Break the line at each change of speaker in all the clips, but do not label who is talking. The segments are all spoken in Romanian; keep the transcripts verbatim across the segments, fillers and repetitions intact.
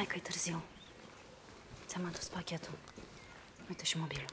Hai că e târziu. Ți-am adus pachetul. Uite și mobilul.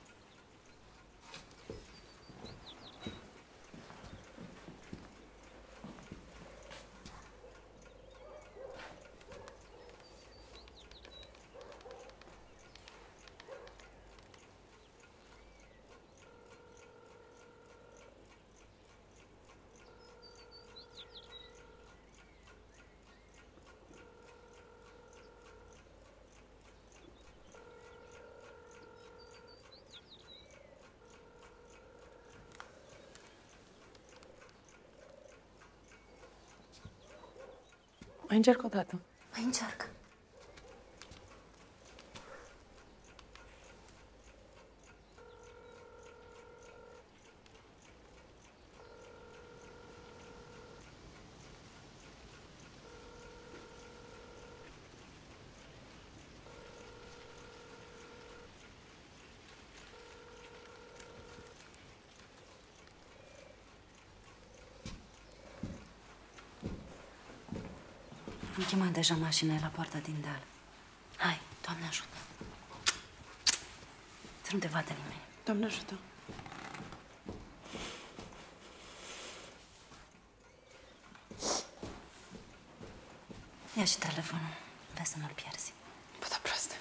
Mai încerc o dată.
Mai încearcă. Am chemat deja mașina la poarta din deal. Hai, Doamne ajută. Să nu te vadă nimeni.
Doamne ajută.
Ia și telefonul. Vezi să nu-l pierzi.
Putea proastă.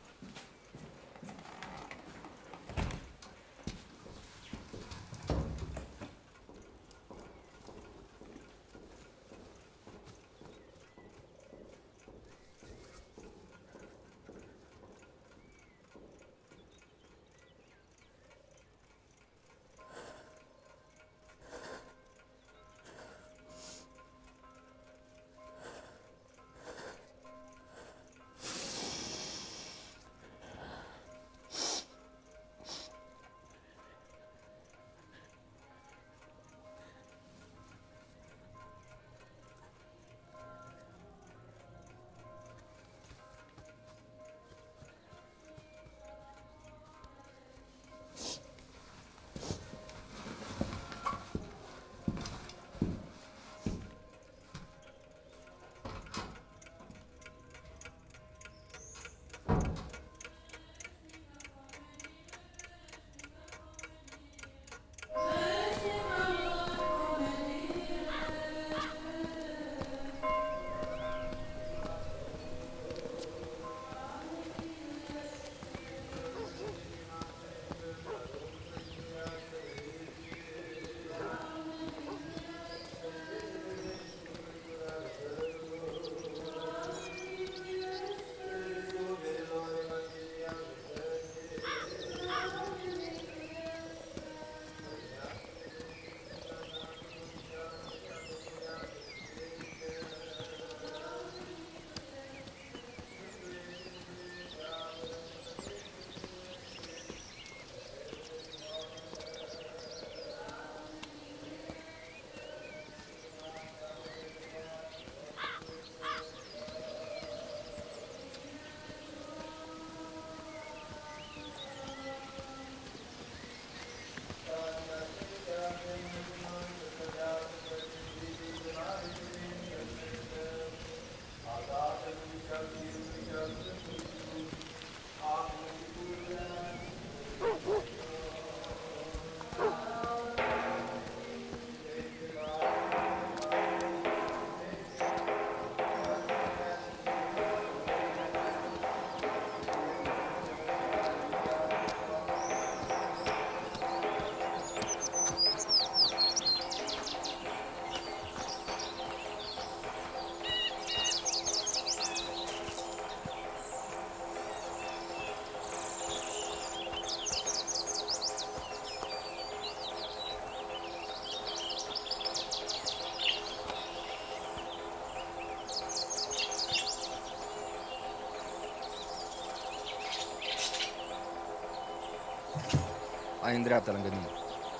Ai în dreapta lângă mine.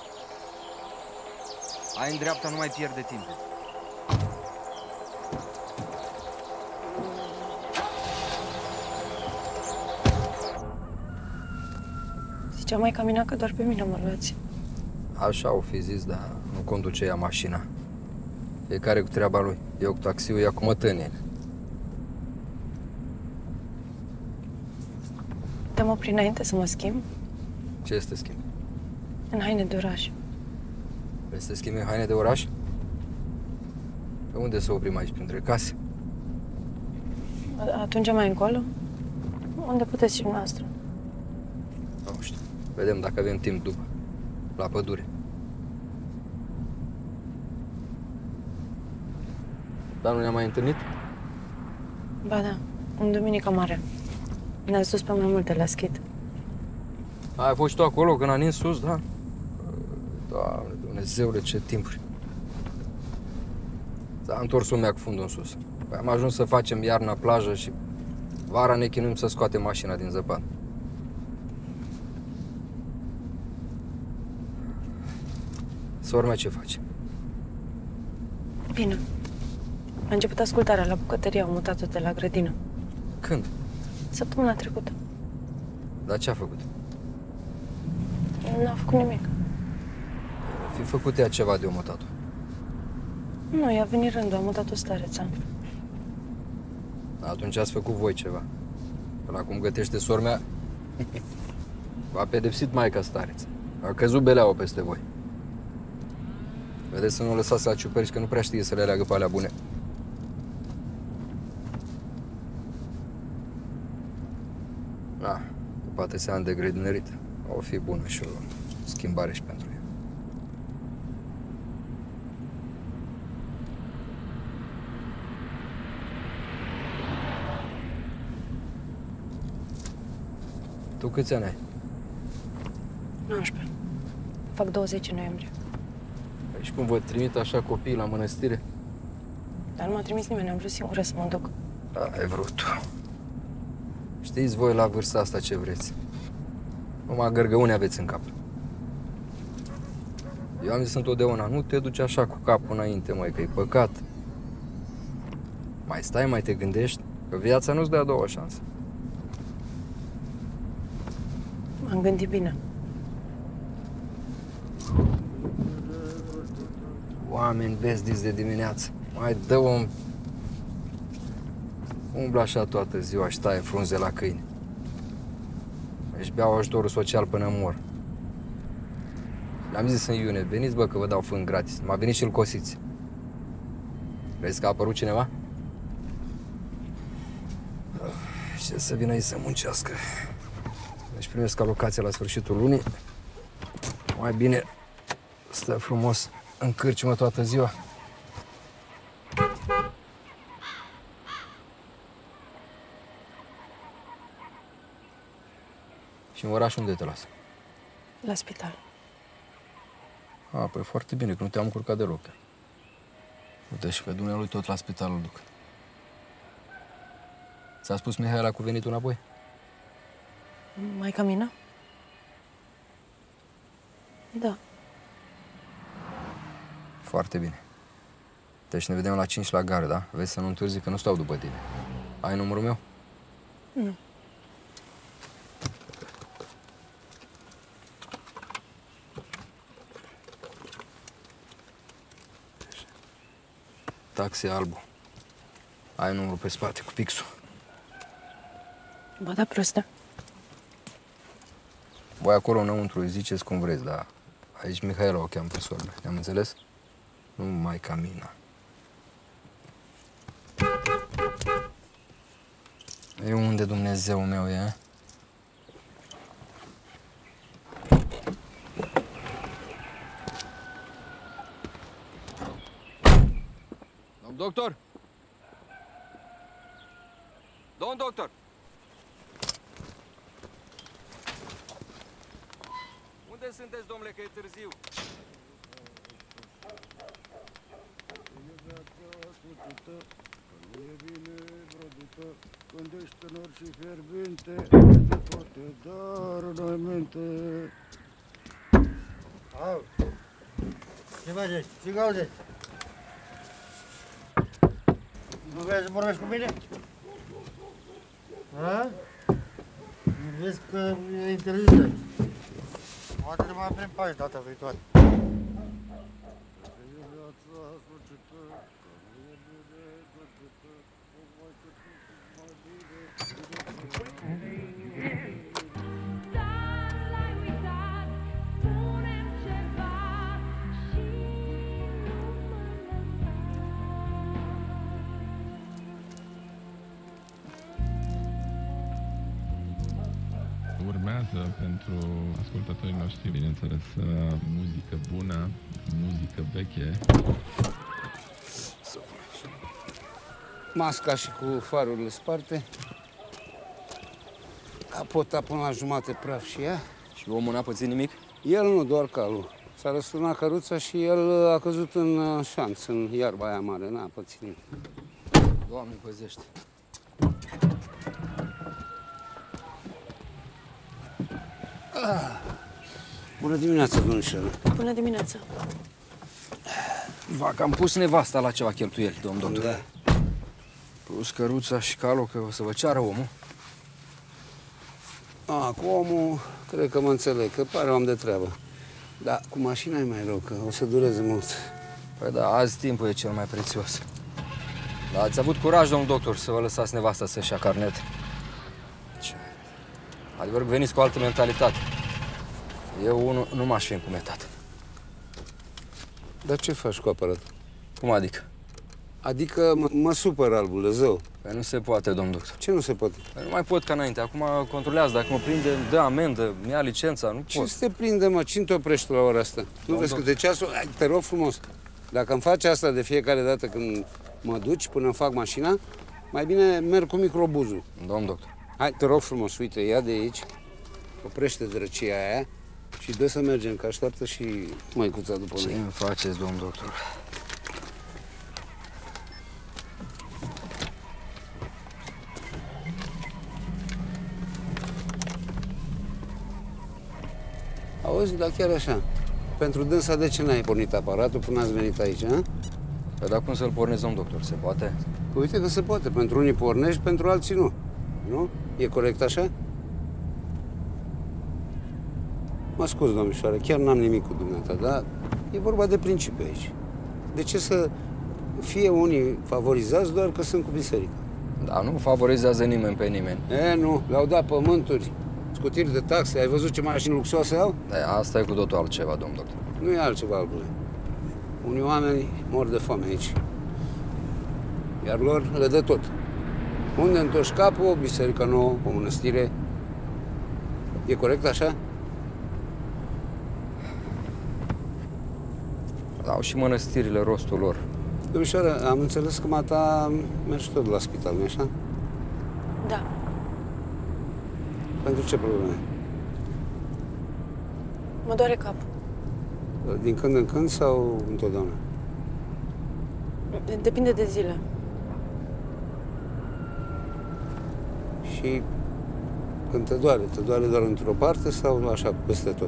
Ai în dreapta, nu mai pierde timpul.
Zicea mai Camina că doar pe mine mă luați.
Așa o fi zis, dar nu conduce ea mașina. Fiecare cu treaba lui. Eu cu taxiul, ea cu mătănie.
putem opri înainte să mă schimb?
Ce este schimb?
În haine de oraș.
Vrei să te schimbi în haine de oraș? Pe unde să oprim aici? Printre case?
A- Atunci mai încolo? Unde puteți și noastră?
Nu știu. Vedem dacă avem timp după. La pădure. Dar nu ne-am mai întâlnit?
Ba da, în Duminica Mare. Ne-a sus pe mai multe la schid.
Ai fost și tu acolo când a nins sus, da? Doamne, Dumnezeule, ce timpuri. S-a întors lumea cu fundul în sus. Păi am ajuns să facem iarna plajă și vara ne chinuim să scoatem mașina din zăpadă. Sora mea ce face?
Bine. A început ascultarea la bucătărie, au mutat-o de la grădină.
Când?
Săptămâna trecută.
Dar ce a făcut?
N-a făcut nimic.
Fi făcut ea ceva de omotat-o.
Nu, i-a venit rândul, a mutat-o stareța.
Atunci ați făcut voi ceva. Până acum gătește sora mea, v-a pedepsit maica stareță. A căzut beleaua peste voi. Vedeți să nu o lăsați la ciuperci, că nu prea știe să le aleagă pe alea bune. Na, după atâția ani de grădinărit, o fi bună și o schimbare și pentru ea. Tu câți ani ai?
nouăsprezece. Fac douăzeci în noiembrie.
Păi și cum vă trimit așa copiii la mănăstire?
Dar nu m-a trimis nimeni, am vrut singură să mă duc.
Da, ai vrut tu. Știți voi la vârsta asta ce vreți. Numai gărgăuni aveți în cap. Eu am zis întotdeauna, nu te duci așa cu capul înainte, măi, că e păcat. Mai stai, mai te gândești, că viața nu-ți dă a doua șansă.
M-am gândit bine.
Oameni bezdiți de dimineață. Mai dă om... Umblă așa toată ziua și taie frunze la câini. Își beau ajutorul social până mor. Le-am zis în iunie, veniți bă că vă dau fân gratis. M-a venit și-l cosiți. Vezi că a apărut cineva? Ce să vină ei să muncească. Deci primesc alocația la sfârșitul lunii. Mai bine stă frumos în cârciumă toată ziua. Și în oraș unde te las?
La spital.
A, păi foarte bine, că nu te-am încurcat deloc. Uite, și pe dumnealui tot la spital îl duc. Ți-a spus Mihaela cu venitul înapoi?
Maica Mina? Da.
Foarte bine. Deci ne vedem la cinci la gară, da? Vezi să nu întârzi, că nu stau după tine. Ai numărul meu?
Nu.
Taxi albu. Ai numărul pe spate cu pixul.
Ba da, prostă.
Voi acolo înăuntru îi ziceți cum vreți, dar aici Mihaela o cheamă pe sora mea. Ne-am înțeles? Nu mai ca Mina. E unde Dumnezeu meu e? Domn doctor! Domn doctor! Unde sunteți, domnule, că e târziu?
Când ești tânăr și fierbinte, te poate dar înainte. Au! Ce faceți? Ce cauzeți? Nu vrei să vorbești cu mine? Ha? Vezi că e interzis aici. Poate te mai oprim pe aici data viitoare.
pentru ascultătorii noștri, bineînțeles, muzică bună, muzică veche.
Masca și cu farurile sparte. Capota până la jumate praf și ea.
Și omul n-a pățit nimic?
El nu, doar calul. S-a răsturnat căruța și el a căzut în șanț, în iarba aia mare. N-a pățit nimic.
Doamne, păzește.
Ah. Bună dimineața, domnișoară.
Bună dimineața.
Va, că am pus nevasta la ceva cheltuieli, domn doctor.
Da.
Plus căruța și calul, că o să vă ceară omul.
A, cu omul, cred că mă înțeleg, că pare om de treabă. Dar cu mașina e mai rău, că o să dureze mult.
Păi da, azi timpul e cel mai prețios. Dar ați avut curaj, domn doctor, să vă lăsați nevasta să-și ia carnet. Ce? Adevăr că veniți cu o altă mentalitate. Eu nu, nu m-aș fi încumetat.
Dar ce faci cu aparatul?
Cum adică?
Adică mă, mă supăr, albul de zău.
Păi nu se poate, domn doctor.
Ce nu se poate?
Păi nu mai pot ca înainte. Acum controlează. Dacă mă prinde, dă amendă, mi-ia licența. Nu
Ce
pot.
să te prinde, mă? Cine te oprește la ora asta? Nu vezi câte ceasul? Hai, te rog frumos. Dacă îmi faci asta de fiecare dată când mă duci până îmi fac mașina, mai bine merg cu microbuzul.
Domn doctor.
Hai, te rog frumos, uite, ia de aici, oprește drăcia aia și dă să mergem, că așteaptă și măicuța după
Ce
noi.
îmi faceți, domn doctor?
Auzi, dar chiar așa, pentru dânsa de ce n-ai pornit aparatul până ați venit aici, a?
Păi dar cum să-l pornesc, domn doctor? Se poate?
Păi uite că se poate, pentru unii pornești, pentru alții nu. Nu? E corect așa? Mă scuz, domnișoară, chiar n-am nimic cu dumneata, dar e vorba de principiu aici. De ce să fie unii favorizați doar că sunt cu biserica?
Da, nu favorizează nimeni pe nimeni.
E, nu, le-au dat pământuri, scutiri de taxe, ai văzut ce mașini luxoase au?
Da, asta e cu totul altceva, domn doctor.
Nu e altceva, albule. Unii oameni mor de foame aici. Iar lor le dă tot. Unde întorci capul, o biserică nouă, o mănăstire. E corect așa?
Au și mănăstirile rostul lor.
Domnișoară, am înțeles că mata mergi tot la spital, nu-i așa?
Da.
Pentru ce probleme?
Mă doare capul.
Din când în când sau întotdeauna?
Depinde de zile.
Și când te doare, te doare doar într-o parte sau așa peste tot?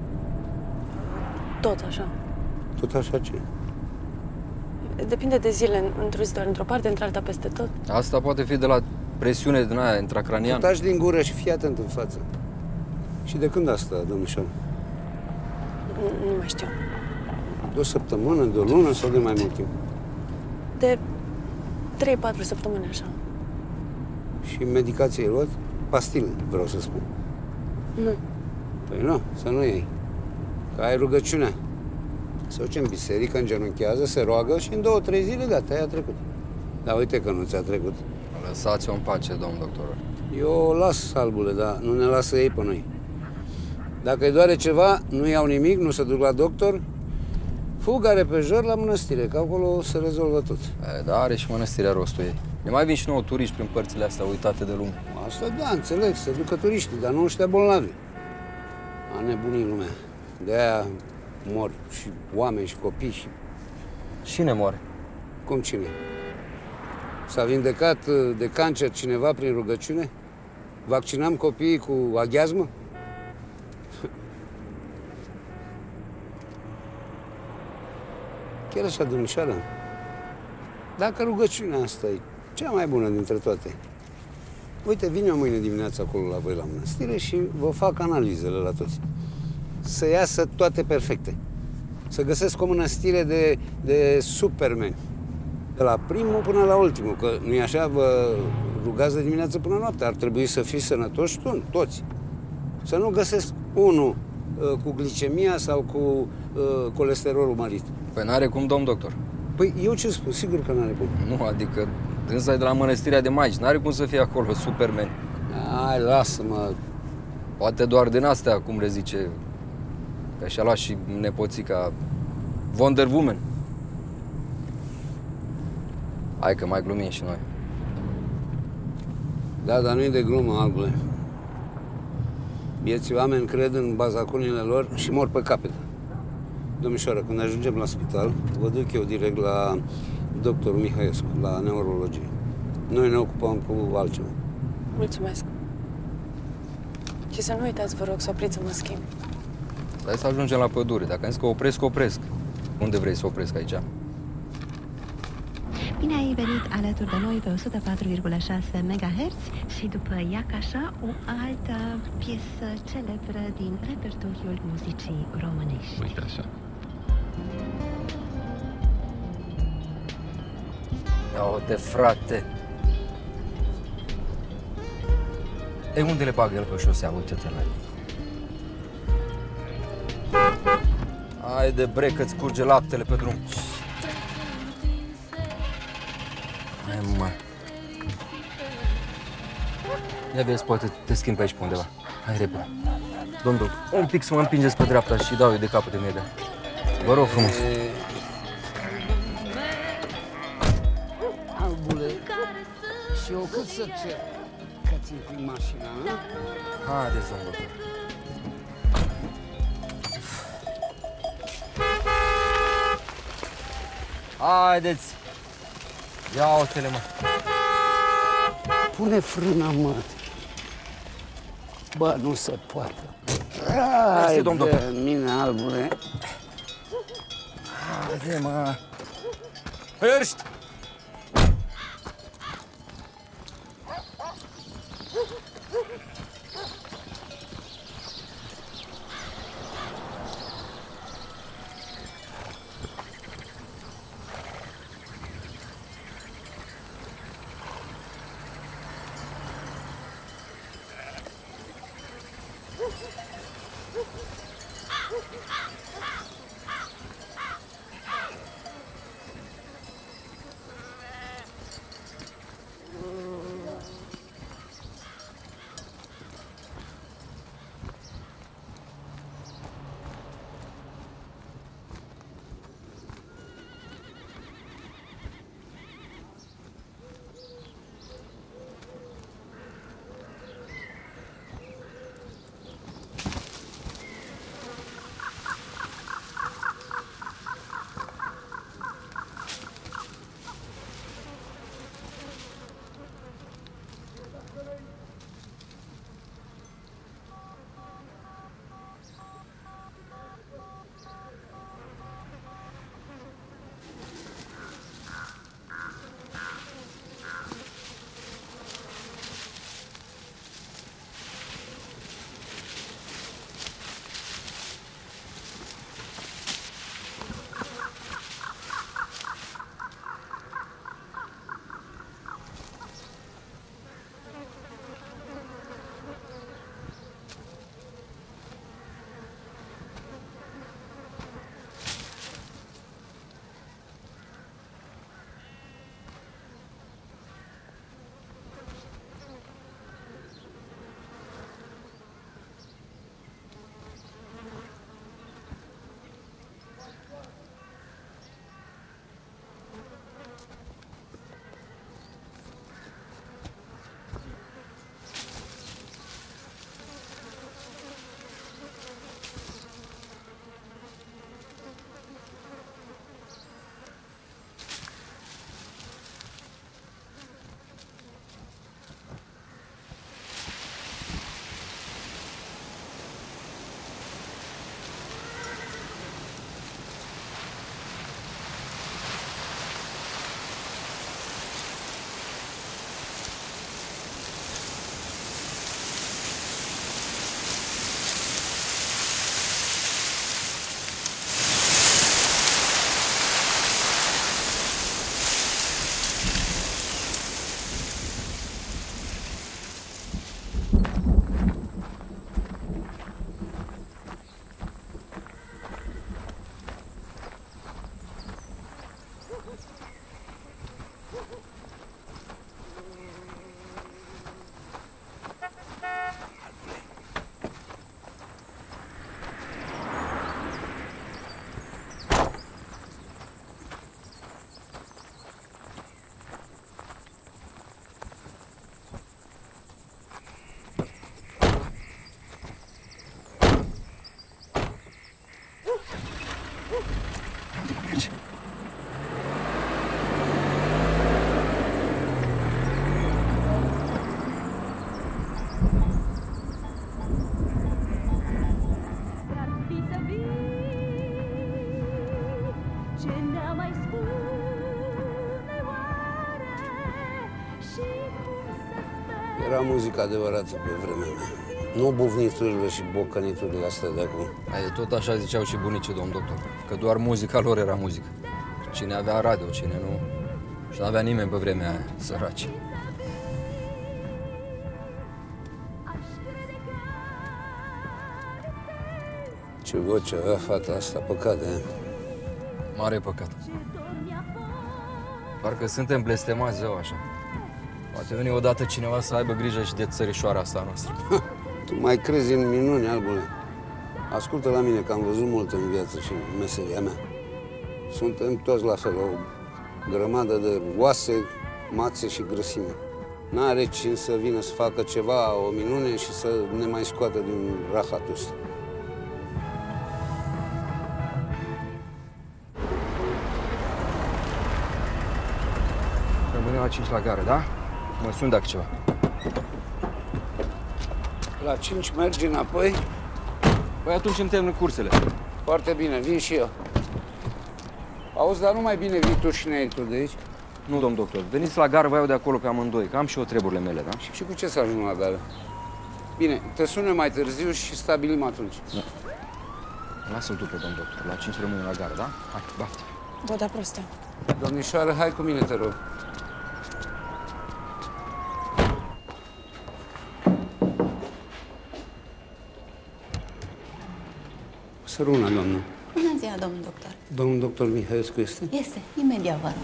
Tot așa.
Tot așa ce?
Depinde de zile. Într-o zi doar într-o parte, într-alta peste tot.
Asta poate fi de la presiune din aia intracraniană.
Taci din gură și fii atent în față. Și de când asta, domnișoară?
Nu, nu mai știu.
De o săptămână, de o lună sau de mai mult timp?
De trei patru săptămâni așa.
Și medicație ai luat? Pastile, vreau să spun.
Nu.
Păi nu, să nu iei. Că ai rugăciunea. Se duce în biserică, îngenunchează, se roagă și în două, trei zile, gata, aia a trecut. Dar uite că nu ți-a trecut.
Lăsați-o în pace, domn doctor.
Eu o las, albule, dar nu ne lasă ei pe noi. Dacă îi doare ceva, nu iau nimic, nu se duc la doctor, fugă repejor la mănăstire, că acolo se rezolvă tot.
E, da, are și mănăstirea rostul ei. Ne mai vin și nouă turiști prin părțile astea uitate de lume.
Asta da, înțeleg, se ducă turiștii, dar nu ăștia bolnavi. A nebunii lumea. De-aia mor și oameni și copii și...
Cine moare?
Cum cine? S-a vindecat de cancer cineva prin rugăciune? Vaccinam copiii cu aghiazmă? Chiar așa, domnișoară, dacă rugăciunea asta e cea mai bună dintre toate, uite, vin eu mâine dimineața acolo la voi la mănăstire și vă fac analizele la toți. Să iasă toate perfecte. Să găsesc o mănăstire de, de supermeni. De la primul până la ultimul, că nu-i așa, vă rugați de dimineață până noapte. Ar trebui să fiți sănătoși toți. Să nu găsesc unul uh, cu glicemia sau cu uh, colesterolul mărit.
Păi n-are cum, domn doctor.
Păi eu ce spun? Sigur că n-are cum.
Nu, adică dânsa e de la mănăstirea de maici. N-are cum să fie acolo superman.
Hai, lasă-mă.
Poate doar din astea, cum le zice, că și-a luat și nepoțica Wonder Woman. Hai că mai glumim și noi.
Da, dar nu-i de glumă, Albule. Vieții oameni cred în bazaconile lor și mor pe capete. Domnișoară, când ajungem la spital, vă duc eu direct la doctorul Mihaescu, la neurologie. Noi ne ocupăm cu altceva.
Mulțumesc. Și să nu uitați, vă rog, să opriți să mă schimb.
Hai să ajungem la pădure. Dacă am zis că opresc, opresc. Unde vrei să opresc aici?
Bine ai venit alături de noi pe o sută patru virgulă șase megahertz și după Iacașa, o altă piesă celebră din repertoriul muzicii românești.
Uite așa.
Ia-o-te, frate! E, unde le bagă el pe șosea? Uite-te la el. Haide, bre, că-ți curge laptele pe drum. Hai, mă. Ia vezi, poate te schimbi pe aici pe undeva. Hai, repede. Domnul, un pic să mă împingeți pe dreapta și dau eu de capul de mie. Vă rog frumos.
Albule, și eu cât să cer că ți prin mașina, nu?
Haideți, domnul doctor. Haideți! Ia-o-te-le, mă!
Pune frâna, mă! Bă, nu se poate. Hai
domn doctor.
de mine, Albule.
Haide, mă! Hârști!
Ce ne-a mai spune oare și cum să sper.
Era muzica adevărată pe vremea mea. Nu bufniturile și bocăniturile astea de acum.
Ai, tot așa ziceau și bunicii, domn doctor, că doar muzica lor era muzică. Cine avea radio, cine nu, și n-avea nimeni pe vremea aia, săraci.
Ce voce avea fata asta, păcat de ea.
Mare păcat. Parcă suntem blestemați zău așa. Poate veni odată cineva să aibă grijă și de țărișoara asta noastră.
Tu mai crezi în minuni, albule? Ascultă la mine, că am văzut mult în viață și în meseria mea. Suntem toți la fel, o grămadă de oase, mațe și grăsime. N-are cine să vină să facă ceva, o minune și să ne mai scoată din rahatul ăsta.
Rămânem la cinci la gară, da? Mă sun dacă ceva.
La cinci mergi înapoi?
Păi atunci îmi termin cursele.
Foarte bine, vin și eu. Auzi, dar nu mai bine vii tu și ne iei tu de aici?
Nu, domn doctor, veniți la gară, vă iau de acolo pe amândoi, că am și eu treburile mele, da?
Și cu ce să ajung la gară? Bine, te sună mai târziu și stabilim atunci.
Da. Lasă-l tu pe domn doctor, la cinci rămânem la gară, da? Hai, baftă.
Bă, da prostă.
Domnișoară, hai cu mine, te rog. Săruna, doamnă.
Bună ziua, domnul doctor.
Domnul doctor Mihaescu este?
Este, imediat vă rog.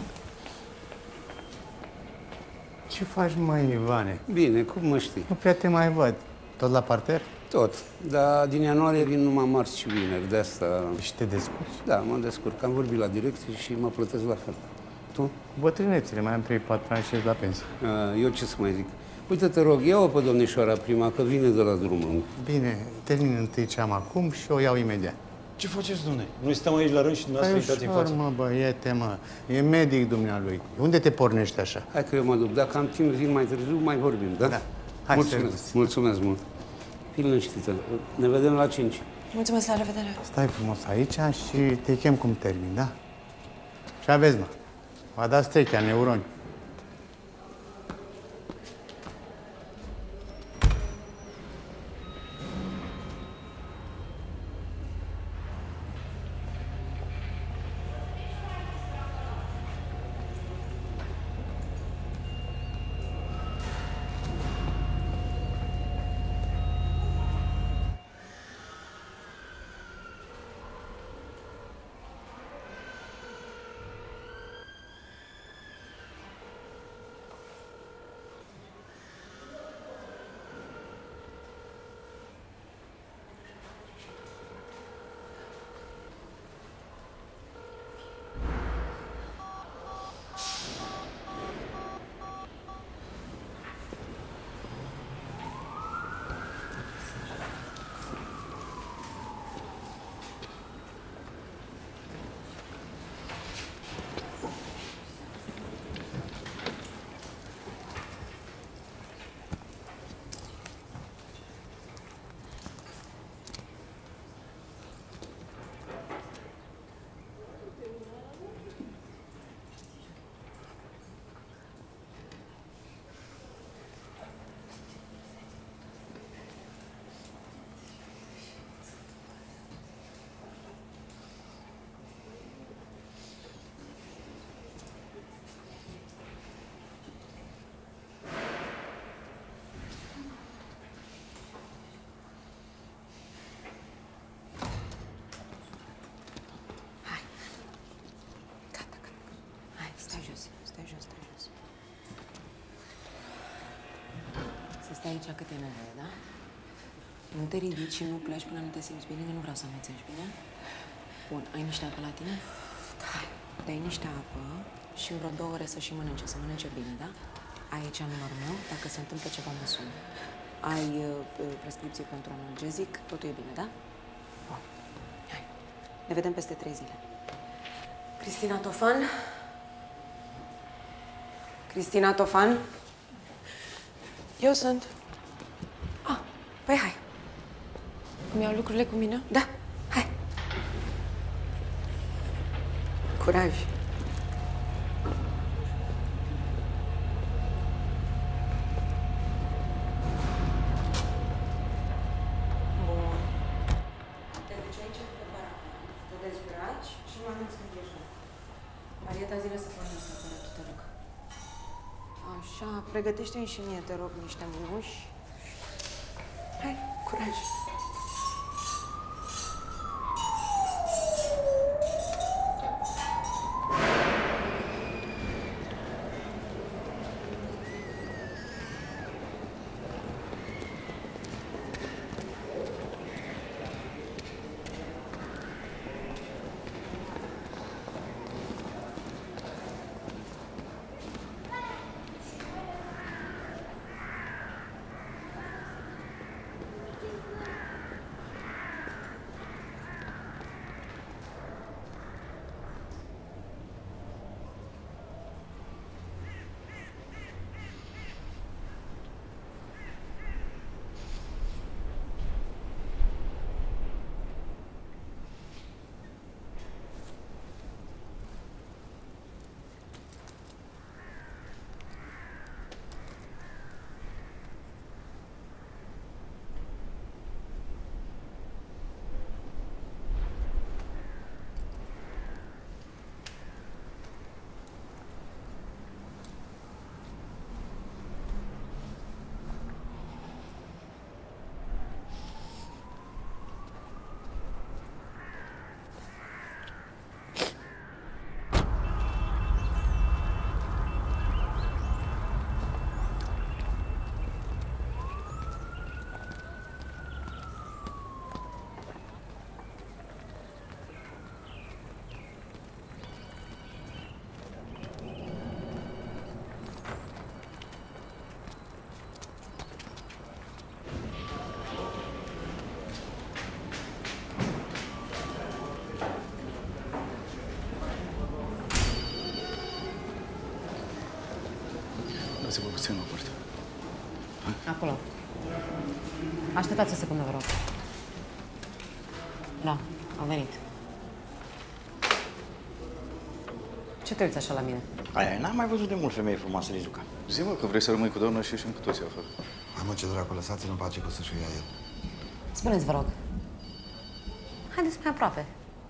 Ce faci, mai Ivane?
Bine, cum mă știi?
Nu prea te mai văd. Tot la parter?
Tot. Dar din ianuarie vin numai marți și vineri, de asta...
Și te descurci?
Da, mă descurc. Am vorbit la direcție și mă plătesc la fel. Tu?
Bătrânețele, mai am trei patru ani și la pensie.
A, eu ce să mai zic? Uite, te rog, ia-o pe domnișoara prima, că vine de la drumul.
Bine, termin întâi ce am acum și o iau imediat.
Ce faceți, domne? Noi stăm aici la rând și dumneavoastră intrați în față.
mă, băiete, mă. E medic dumnealui. Unde te pornești așa?
Hai că eu mă duc. Dacă am timp, vin mai târziu, mai vorbim, da?
Da. Hai,
mulțumesc,
servus.
mulțumesc mult. Fii liniștită. Ne vedem la cinci.
Mulțumesc, la revedere.
Stai frumos aici și te chem cum termin, da? Și aveți, mă. V-a dat strechea, neuroni.
Stai jos, stai jos, stai jos. Să stai aici cât e nevoie, da? Nu te ridici și nu pleci până nu te simți bine, că nu vreau să amețești, bine? Bun, ai niște apă la tine? Da. Dai niște apă și în vreo două ore să și mănânce, să mănânce bine, da? Aici numărul meu, dacă se întâmplă ceva, mă suni. Ai uh, prescripție pentru analgezic, totul e bine, da? Bun. Hai. Ne vedem peste trei zile. Cristina Tofan? Cristina Tofan?
Eu sunt.
Ah, păi hai.
Îmi iau lucrurile cu mine?
Da, hai. Curaj. Bun. Te duci aici pe parafon. Te dezbraci și mă anunți când ești. Marieta, zile să pornesc aparatul, te rog. Așa, pregătește-mi și mie, te rog, niște muși. Hai, curaj.
Dați-vă puțin la poartă.
Acolo. Așteptați o secundă, vă rog. Da, au venit. Ce te uiți așa la mine?
Aia, n-am mai văzut de mult femeie frumoasă, Lizuca. Zi-mă că vrei să rămâi cu doamna și ieșim cu toții afară.
Hai mă, ce dracu, lăsați-l în pace că o să-și o ia el.
Spuneți, vă rog. Haideți mai aproape.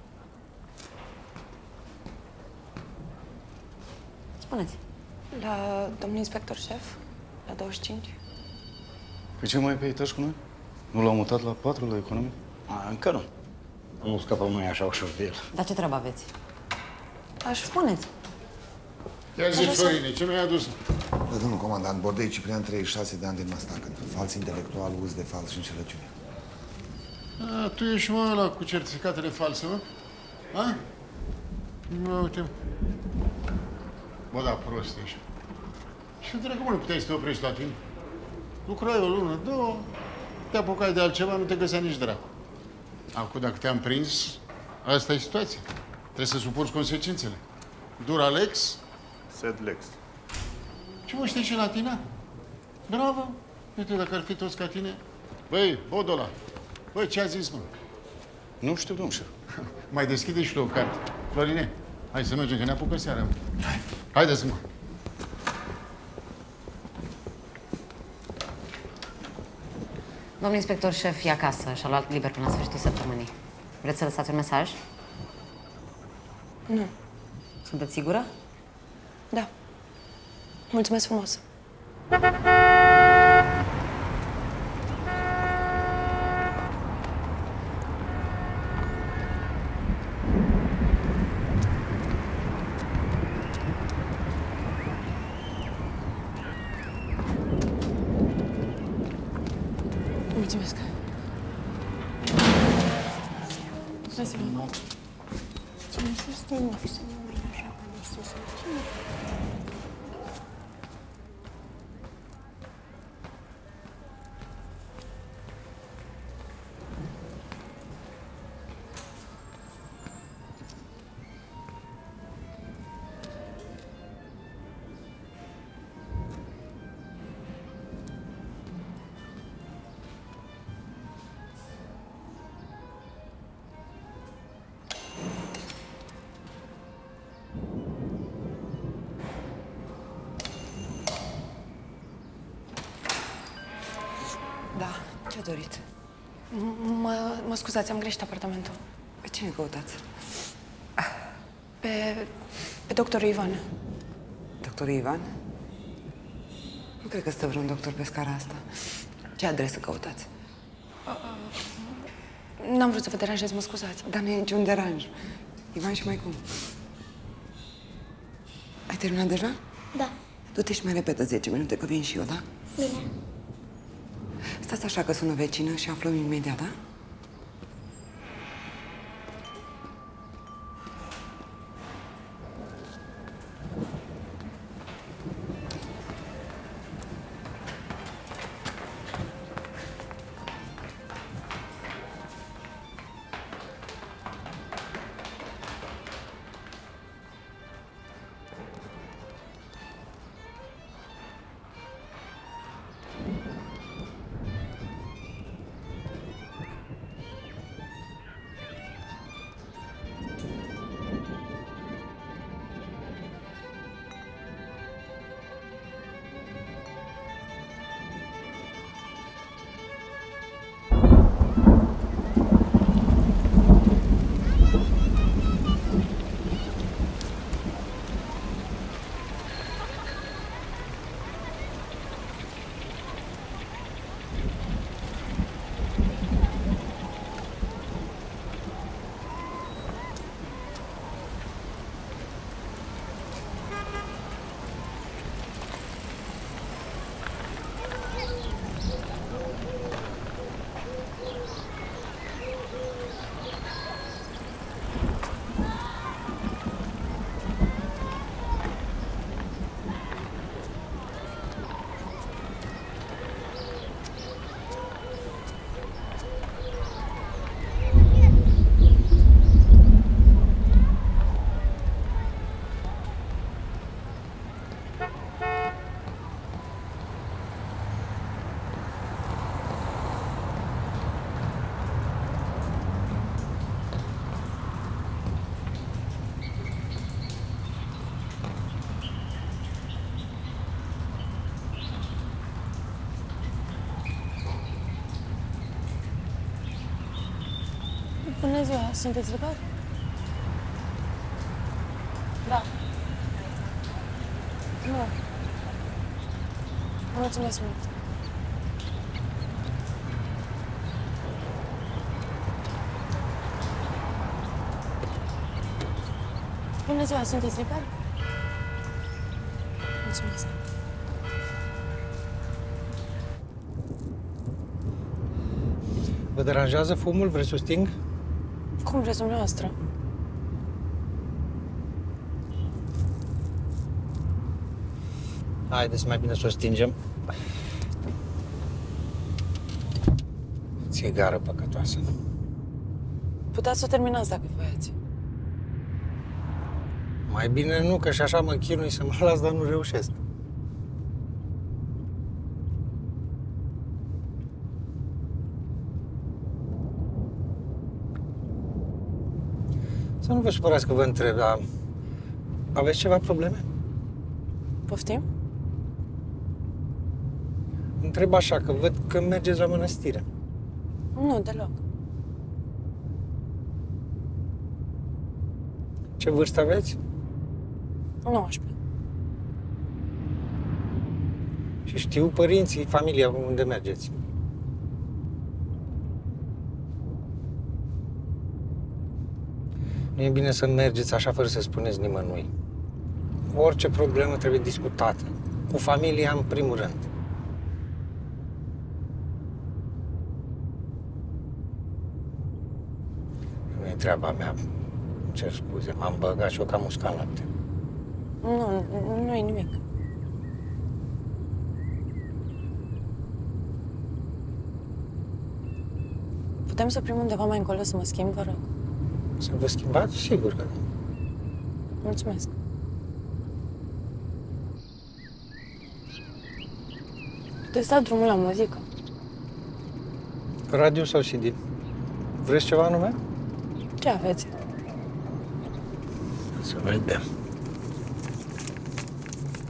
Spuneți.
La domnul inspector șef, la douăzeci și cinci.
Pe ce mai pe etaj cu noi? Nu l-au mutat la patru, la economie?
A, încă nu. Nu scapăm noi așa ușor de el.
Dar ce treabă aveți? Aș spuneți.
Ia zi, Florine, ce mi-ai adus?
Da, domnul comandant, Bordei Ciprian, treizeci și șase de ani din Mastacăn. Fals intelectual, uz de fals și înșelăciune.
A, tu ești mă ăla cu certificatele false, mă? A? Mă, uite. Bă, da, prost ești. Ce dracu, mă, nu puteai să te oprești la tine? Lucrai o lună, două, te apucai de altceva, nu te găsea nici dracu. Acum, dacă te-am prins, asta e situația. Trebuie să suporți consecințele. Dura lex, sed lex. Ce mă, știi și latina? Bravo! Uite, dacă ar fi toți ca tine... Băi, Bodola, băi, ce a zis, mă?
Nu știu, domn șef.
Mai deschide și tu o carte. Florine, hai să mergem, că ne apucă seara, mă. Hai. Haideți, mă.
Domnul inspector șef e acasă și-a luat liber până la sfârșitul săptămânii. Vreți să lăsați un mesaj?
Nu.
Sunteți sigură?
Da. Mulțumesc frumos. Mulțumesc. Mulțumesc.
Cine să stai, mă, să nu mai așa ca de sus. Cine?
doriți?
Mă, mă scuzați, am greșit apartamentul.
Pe cine căutați?
Pe, pe doctorul Ivan.
Doctorul Ivan? Nu cred că stă vreun doctor pe scara asta. Ce adresă căutați?
N-am vrut să vă deranjez, mă scuzați.
Dar nu e niciun deranj. Ivan și mai cum? Ai terminat deja?
Da.
Du-te și mai repetă zece minute, că vin și eu, da?
Bine.
Stați așa că sună vecină și aflăm imediat, da?
Bună ziua, sunteți liber? Da. Nu. Mulțumesc mult. Bună ziua, sunteți liber? Mulțumesc.
Vă deranjează fumul? Vreți să o sting?
Cum vreți dumneavoastră?
Haideți, mai bine să o stingem. Țigară păcătoasă.
Puteți să o terminați dacă voiați.
Mai bine nu, că și așa mă chinui să mă las, dar nu reușesc. Să nu vă supărați că vă întreb, dar aveți ceva probleme?
Poftim?
Întreb așa, că văd că mergeți la mănăstire.
Nu, deloc.
Ce vârstă aveți?
nouăsprezece.
Și știu părinții, familia, unde mergeți. Nu e bine să mergeți așa fără să spuneți nimănui. Orice problemă trebuie discutată. Cu familia în primul rând. Nu e treaba mea. Îmi cer scuze. M-am băgat și eu ca musca în lapte.
Nu, nu e nimic. Putem să oprim undeva mai încolo să mă schimb, vă rog?
Să vă schimbați? Sigur că da.
Mulțumesc. Puteți da drumul la muzică?
Radio sau C D? Vreți ceva anume?
Ce aveți?
Să vedem.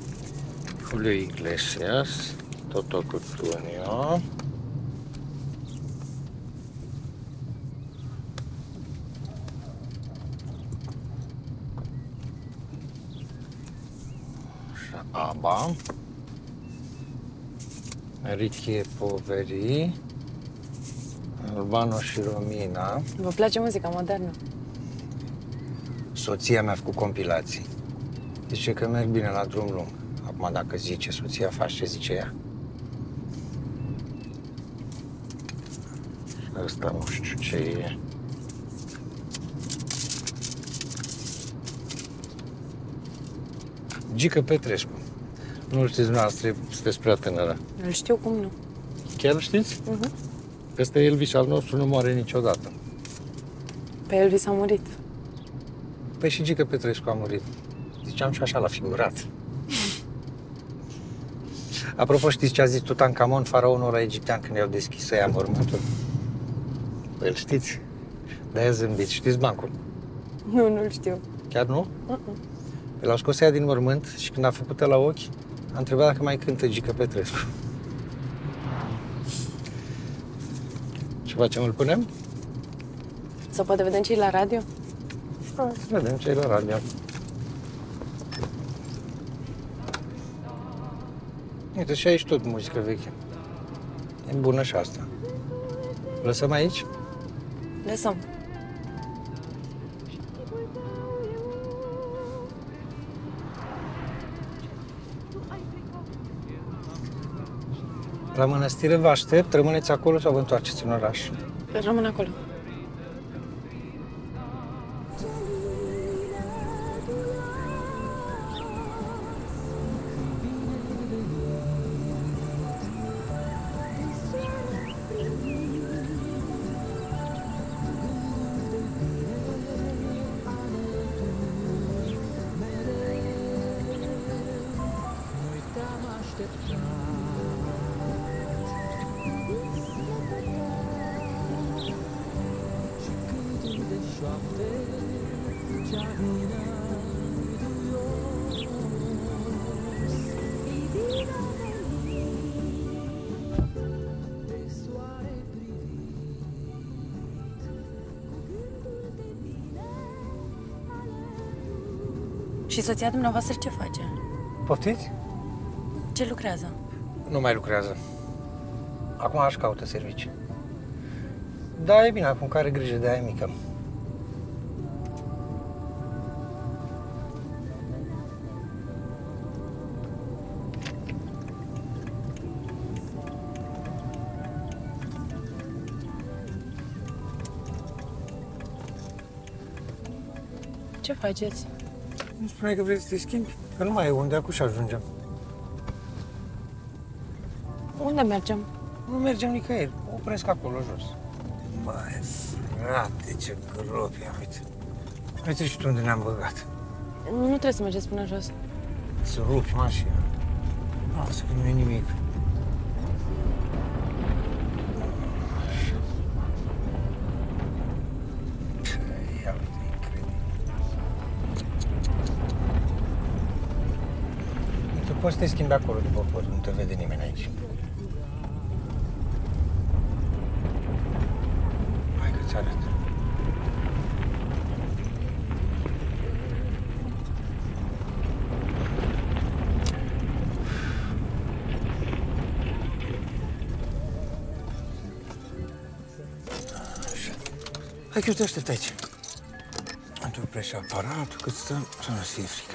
Julio Iglesias, Toto Cutugno, Așa, ABBA. Enrique Poveri. Albano și Romina.
Vă place muzica modernă?
Soția mi-a făcut compilații. Zice că merg bine la drum lung. Acum, dacă zice soția, faci ce zice ea. Ăsta nu știu ce e. Gică Petrescu. Nu știți dumneavoastră, sunteți prea tânără.
Îl știu, cum nu.
Chiar știți?
Uh-huh.
Peste Elvis al nostru nu moare niciodată.
Pe Elvis a murit.
Păi și Gică Petrescu a murit. Ziceam și așa la figurat. Apropo, știți ce a zis Tutankamon, faraonul ăla egiptean, când i-au deschis să ia mormântul? Păi îl știți? De-aia zâmbiți. Știți bancul?
Nu, nu-l știu.
Chiar nu?
Uh-uh.
L-au scos ea din mormânt și când a făcut-o la ochi, a întrebat dacă mai cântă Gică Petrescu. Ce facem, îl punem?
Sau poate vedem ce e la radio?
Hai să vedem ce e la radio. Uite, și aici tot muzică veche. E bună și asta. Lăsăm aici?
Lăsăm.
La mănăstire vă aștept, rămâneți acolo sau vă întoarceți în oraș?
Rămân acolo. Și soția dumneavoastră ce face?
Poftiți?
Ce lucrează?
Nu mai lucrează. Acum aș caută servicii. Da, e bine, acum care grijă de aia mică.
Ce faceți?
Nu spuneai că vrei să te schimbi? Că nu mai e unde, acu și ajungem.
Unde mergem?
Nu mergem nicăieri. Opresc acolo jos. Băi, frate, ce gropi, uite. Uite și tu unde ne-am băgat.
Nu trebuie să mergeți până jos.
Să rupi mașina. Lasă că nu e nimic. Ia uite, incredibil. Uite, poți să te schimbi acolo după pod, nu te vede nimeni aici. Hai că-ți arăt. Hai că eu te aștept aici. Tu oprești aparatul, cât stăm, să nu-ți fie frică.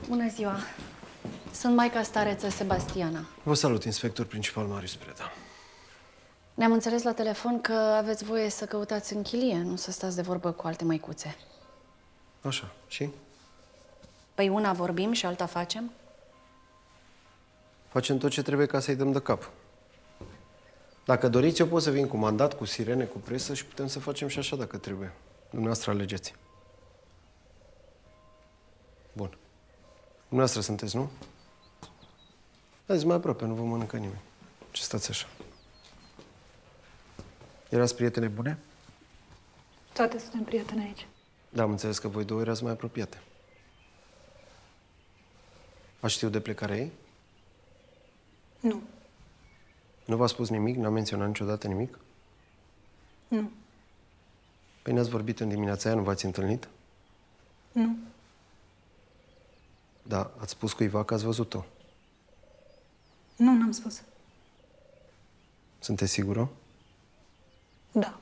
Bună ziua! Sunt maica stareță Sebastiana.
Vă salut, inspector principal Marius Preda.
Ne-am înțeles la telefon că aveți voie să căutați în chilie, nu să stați de vorbă cu alte măicuțe.
Așa, și?
Păi una vorbim și alta facem?
Facem tot ce trebuie ca să-i dăm de cap. Dacă doriți, eu pot să vin cu mandat, cu sirene, cu presă și putem să facem și așa dacă trebuie. Dumneavoastră alegeți. Bun. Dumneavoastră sunteți, nu? Dați mai aproape, nu vă mănâncă nimeni. Ce stați așa? Erați prietene bune?
Toate suntem prieteni aici.
Da, am înțeles că voi două erați mai apropiate. Ați știut de plecarea ei?
Nu.
Nu v-a spus nimic? N-a menționat niciodată nimic?
Nu.
Păi n-ați vorbit în dimineața aia, nu v-ați întâlnit?
Nu.
Da, ați spus cuiva că ați văzut-o.
Nu, n-am spus.
Sunteți sigură?
Da.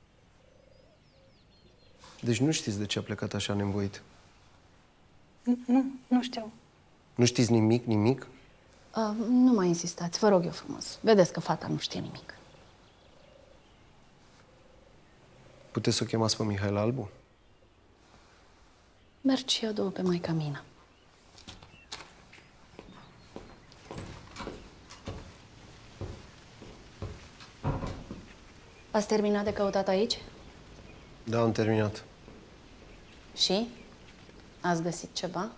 Deci nu știți de ce a plecat așa neînvoit?
Nu, nu, nu știu.
Nu știți nimic, nimic?
Uh, nu mai insistați, vă rog eu frumos. Vedeți că fata nu știe nimic.
Puteți să o chemați pe Mihaela Albu?
Merg și eu două pe maica Mina. Ați terminat de căutat aici?
Da, am terminat.
Și? Ați găsit ceva?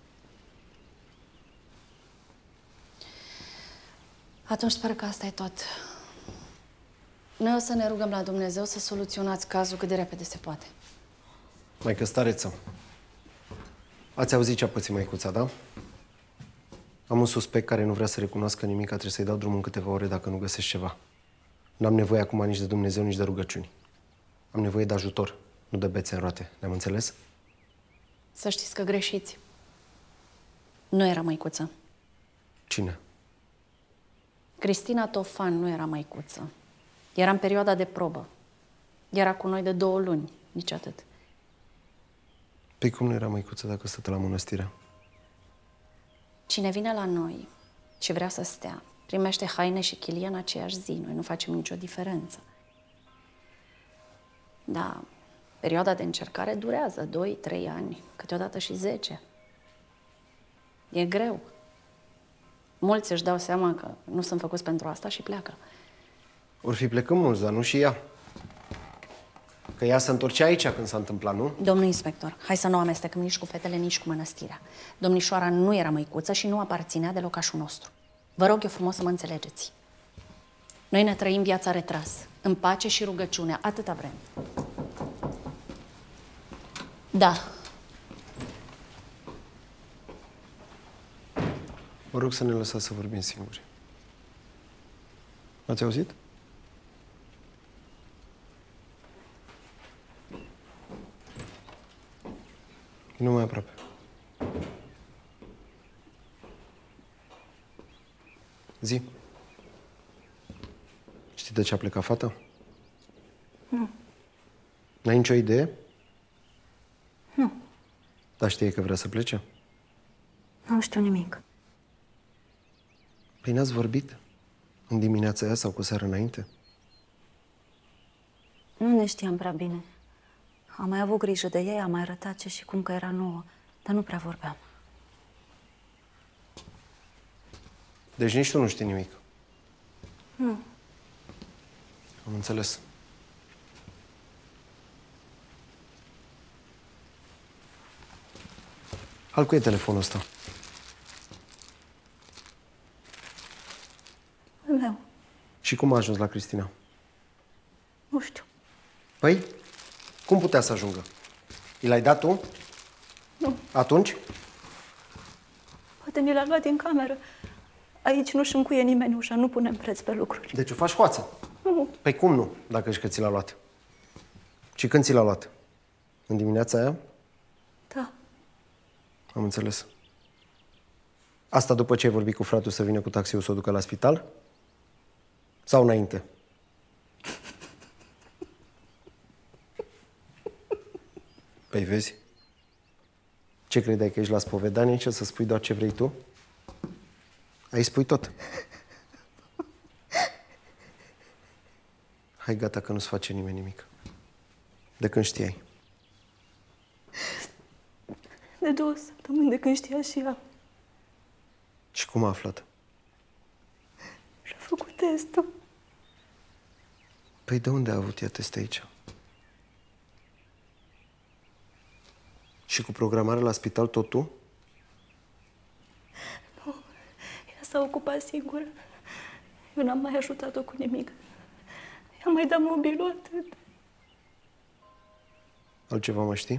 Atunci sper că asta e tot. Noi o să ne rugăm la Dumnezeu să soluționați cazul cât de repede se poate.
Maică stareță, ați auzit ce a pățit măicuța, da? Am un suspect care nu vrea să recunoască nimic, trebuie să-i dau drumul în câteva ore dacă nu găsesc ceva. N-am nevoie acum nici de Dumnezeu, nici de rugăciuni. Am nevoie de ajutor, nu de bețe în roate. Ne-am înțeles?
Să știți că greșiți. Nu era măicuță.
Cine?
Cristina Tofan nu era măicuță. Era în perioada de probă. Era cu noi de două luni, nici atât.
Păi cum nu era măicuță dacă stătea la mănăstire?
Cine vine la noi și vrea să stea, primește haine și chilie în aceeași zi. Noi nu facem nicio diferență. Da, perioada de încercare durează doi, trei ani, câteodată și zece. E greu. Mulți își dau seama că nu sunt făcuți pentru asta și pleacă.
Or fi plecând mulți, dar nu și ea. Că ea se întorcea aici când s-a întâmplat, nu?
Domnul inspector, hai să nu amestecăm nici cu fetele, nici cu mănăstirea. Domnișoara nu era măicuță și nu aparținea de locașul nostru. Vă rog eu frumos să mă înțelegeți. Noi ne trăim viața retras, în pace și rugăciune, atâta vrem. Da.
Vă rog să ne lăsați să vorbim singuri. Ați auzit? Nu mai aproape. Zi. Știi de ce a plecat fata?
Nu.
N-ai nicio idee?
Nu.
Dar știi că vrea să plece?
Nu știu nimic.
Păi n-ați vorbit în dimineața aia sau cu seara înainte?
Nu ne știam prea bine. Am mai avut grijă de ei, am mai arătat ce și cum că era nouă, dar nu prea vorbeam.
Deci nici tu nu știi nimic.
Nu.
Am înțeles. Al cui e telefonul ăsta?
Al meu.
Și cum a ajuns la Cristina?
Nu știu.
Păi, cum putea să ajungă? I l-ai dat tu?
Nu.
Atunci?
Poate mi l-a luat din cameră. Aici nu-și încuie nimeni ușa, nu punem preț pe lucruri.
Deci o faci hoață?
Nu.
Păi cum nu, dacă ești că ți l-a luat? Și când ți l-a luat? În dimineața aia?
Da.
Am înțeles. Asta după ce ai vorbit cu fratul să vină cu taxiul să o ducă la spital? Sau înainte? Păi vezi? Ce credeai că ești la spovedanie, ce să spui doar ce vrei tu? Aici spui tot. Hai, gata, că nu-ți face nimeni nimic. De când știai?
De două săptămâni de când știa și ea.
Și cum a aflat?
Și-a făcut testul.
Păi de unde a avut ea teste aici? Și cu programarea la spital tot tu?
Nu, ea s-a ocupat singură. Eu n-am mai ajutat-o cu nimic. I-am mai dat mobilul, atât.
Altceva mai știi?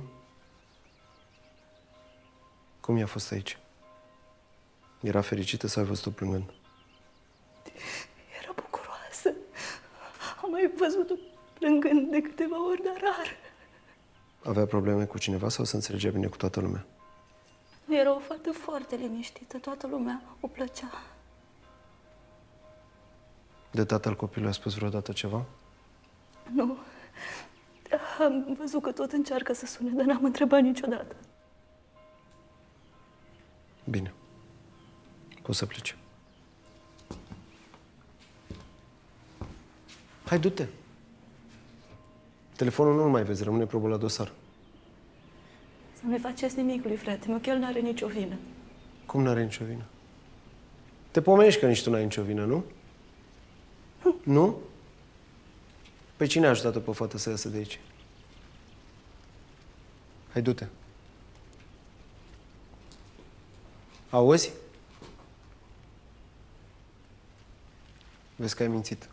Cum i-a fost aici? Era fericită să ai văzut-o plângând?
Era bucuroasă. Am mai văzut-o plângând de câteva ori, dar rar.
Avea probleme cu cineva sau se înțelegea bine cu toată lumea?
Era o fată foarte liniștită. Toată lumea o plăcea.
De tatăl copilului a spus vreodată ceva?
Nu. Am văzut că tot încearcă să sune, dar n-am întrebat niciodată.
Bine. Poți să pleci. Hai, du-te. Telefonul nu-l mai vezi, rămâne probă la dosar.
Să nu-i faceți nimic lui frate meu, că el n-are nicio vină.
Cum n-are nicio vină? Te pomenești că nici tu n-ai nicio vină, nu? Nu? Nu? Păi cine a ajutat-o pe fată să iasă de aici? Hai, du-te. Auzi? Vezi că ai mințit.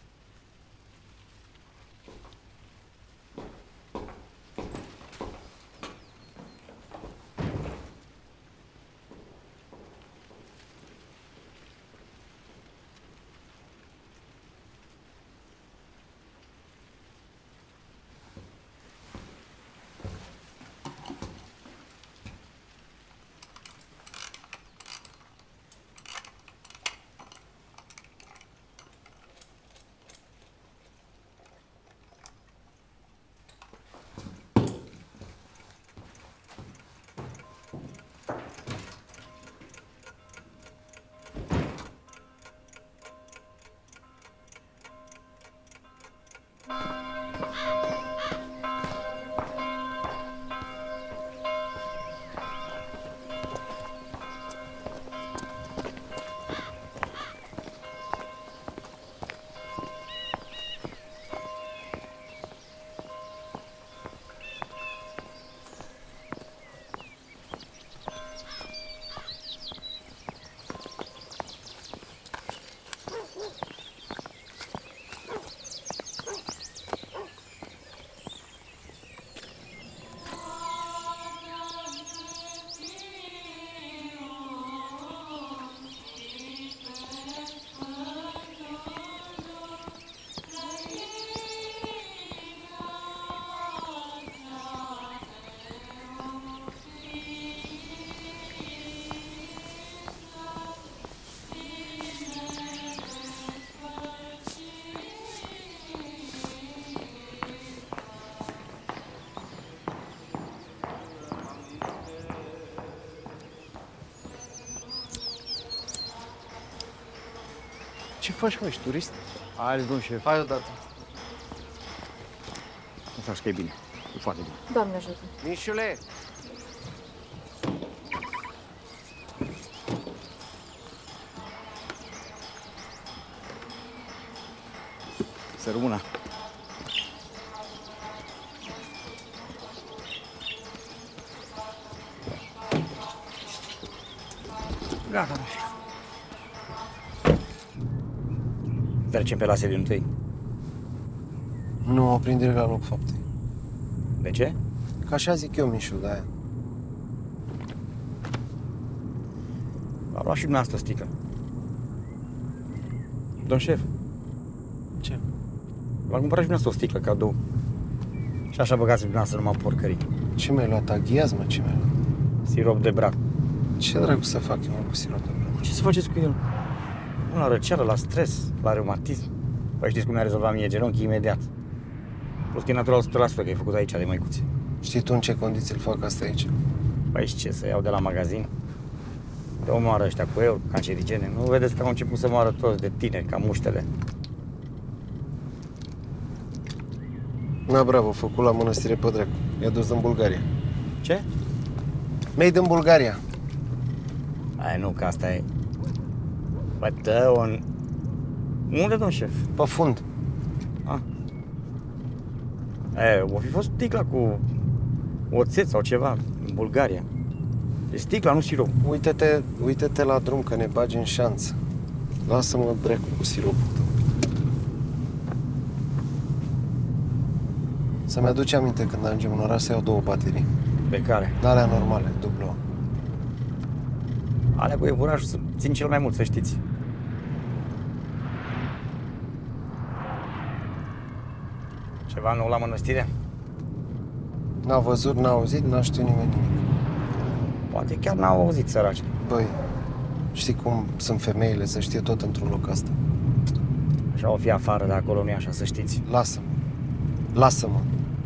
Ce faci, mă, ești turist?
Hai, domn șef.
Hai odată.
Nu faci că e bine. E foarte bine.
Doamne ajută.
Mișule!
Să rămână. Gata, domn șef. Trecem pe la sediul întâi.
Nu, oprim direct la loc faptei.
De ce?
Că așa zic eu, Mișu, de-aia.
A luat și dumneavoastră sticlă. Domn șef.
Ce?
V-am cumpărat și dumneavoastră o sticlă, cadou. Și așa băgați dumneavoastră numai porcării.
Ce mi-ai luat? Aghiaz, mă, ce mi-ai luat?
Sirop de brac.
Ce dracu să fac eu, mă, cu sirop de brac?
Ce să faceți cu el? La răceală, la stres, la reumatism. Păi știți cum mi-a rezolvat mie genunchii imediat. Plus că e natural o sută la sută că e făcut aici de măicuțe.
Știi tu în ce condiții îl fac asta aici?
Păi și ce, să iau de la magazin? De omoară ăștia cu eu, cancerigene. Nu vedeți că au început să moară toți de tineri, ca muștele?
Na, bravo, făcut la mănăstire pe dracu. I-a dus în Bulgaria.
Ce?
Made în Bulgaria.
Ai, nu, că asta e... Bă, dă un... Unde, domn șef?
Pe fund.
Ah. E, o fi fost sticla cu oțet sau ceva în Bulgaria. E sticla, nu sirop.
Uite-te, uite-te la drum, că ne bagi în șanță. Lasă-mă dracu cu siropul tău. Să-mi aduce aminte când ajungem în oraș să iau două baterii.
Pe care?
Alea normale, dublu.
Alea cu evurajul să țin cel mai mult, să știți. Ceva nou la mănăstire?
N-a văzut, n-a auzit, n-a știut nimeni nimic.
Poate chiar n-au auzit, săraci.
Băi, știi cum sunt femeile, să știe tot într-un loc ăsta.
Așa o fi afară de acolo, nu-i așa, să știți.
Lasă-mă. Lasă-mă.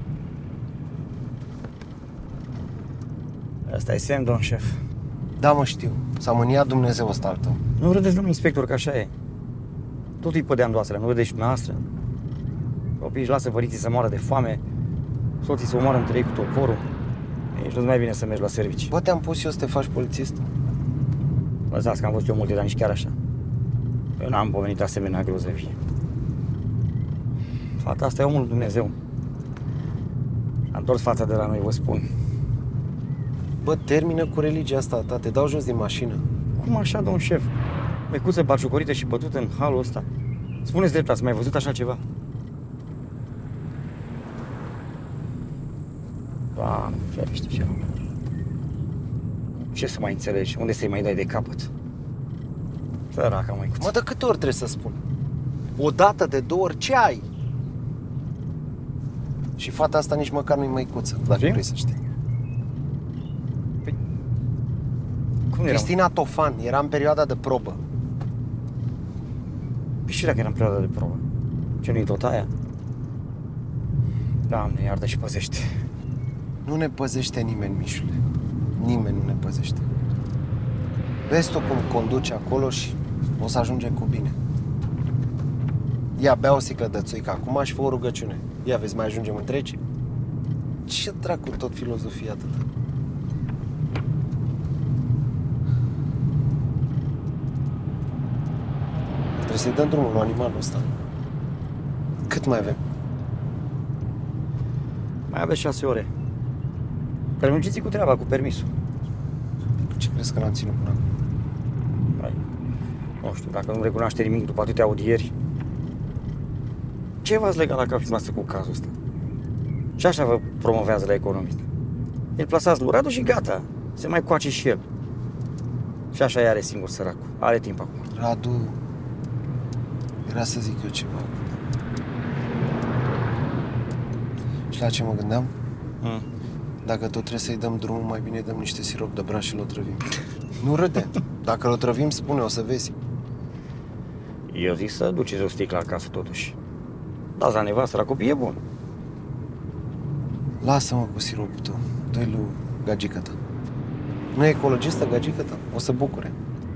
Asta e semn, domn șef.
Da, mă, știu. S-a mâniat Dumnezeu ăsta al tău.
Nu râdeți, domnul inspector, că așa e. Tot îi pădeam doasele, nu vedeți și dumneavoastră? Copiii își lasă părinții să moară de foame, soții să omoară între ei cu toporul. Ești nu-ți mai bine să mergi la servici.
Bă, te-am pus eu să te faci polițist?
Lăsați că am văzut eu multe, dar nici chiar așa. Eu n-am pomenit asemenea grozăvie. Fata asta e omul lui Dumnezeu. A întors fața de la noi, vă spun.
Bă, termină cu religia asta ta, te dau jos din mașină.
Cum așa, domn șef? Mecuță batjocorită și bătută în halul ăsta. Spuneți drept, ați mai văzut așa ceva? Doamne, ferește ce. Ce să mai înțelegi? Unde să-i mai dai de capăt? Săraca, măicuță.
Mă, de câte ori trebuie să spun? O dată, de două ori, ce ai? Și fata asta nici măcar nu-i măicuță, dacă vrei să știi.
Păi... Cum era?
Cristina Tofan, era în perioada de probă.
Păi și dacă era în perioada de probă? Ce nu-i tot aia? Doamne, iartă și păzește.
Nu ne păzește nimeni, Mișule. Nimeni nu ne păzește. Vezi tu cum conduci acolo și o să ajungem cu bine. Ia, bea o sticlă de țuică acum și fă o rugăciune. Ia, vezi, mai ajungem întregi? Ce dracu tot filozofia atâta? Trebuie să-i dăm drumul lui animalul ăsta. Cât mai avem?
Mai aveți șase ore. Prelungiți cu treaba, cu permisul.
Ce crezi că l-am ținut până acum?
Hai. Nu știu, dacă nu recunoaște nimic după atâtea audieri, ce v-ați legat la cap și noastră cu cazul ăsta? Și așa vă promovează la economist. Îl plasați lui Radu și gata. Se mai coace și el. Și așa i-are singur săracul. Are timp acum.
Radu... Era să zic eu ceva. Și la ce mă gândeam?
Mm.
Dacă tot trebuie să-i dăm drumul, mai bine dăm niște sirop de braș și l-o trăvim. Nu râde. Dacă l-o trăvim, spune, o să vezi.
Eu zic să duceți o sticlă acasă, totuși. Dați la nevastă, la copii e bun.
Lasă-mă cu siropul tău. Dă-i lui gagică ta. Nu e ecologistă gagică ta? O să bucure.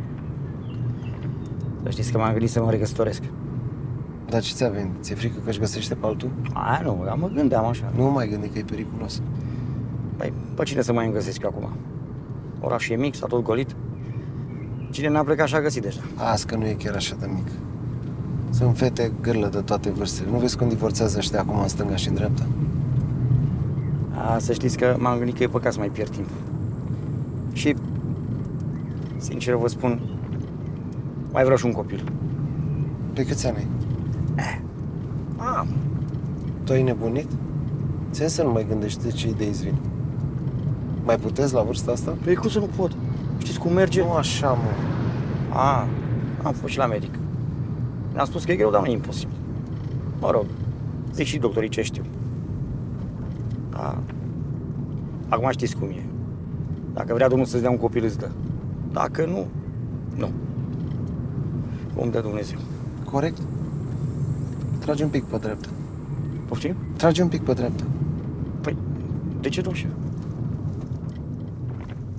Să știți că m-am gândit să mă recăsătoresc.
Dar ce ți-a venit? Ți-e frică că își găsește pe altul?
Aia nu, dar mă gândeam așa.
Nu mai gândi că e periculos.
Păi, pe cine să mai îmi găsesc acum? Orașul e mic, s-a tot golit. Cine n-a plecat și-a găsit deja.
Azi că nu e chiar așa de mic. Sunt fete gârlă de toate vârstele. Nu vezi cum divorțează ăștia acum în stânga și în dreapta?
A, să știți că m-am gândit că e păcat să mai pierd timp. Și, sincer vă spun, mai vreau și un copil.
Pe câți ani ai?
Eh. Am.
Tu ai nebunit? Ți-ai să nu mai gândești de ce idei îți vin. Mai puteți la vârsta asta?
Păi cum să nu pot? Știți cum merge?
Nu așa, mă.
A, am fost și la medic. Mi-am spus că e greu, dar nu e imposibil. Mă rog, zic și doctorii ce știu. A, acum știți cum e. Dacă vrea Domnul să-ți dea un copil, îți dă. Dacă nu, nu. Cum dă Dumnezeu.
Corect. Tragi un pic pe dreapta.
Poftim?
Tragi un pic pe dreapta.
Păi, de ce, domn șef?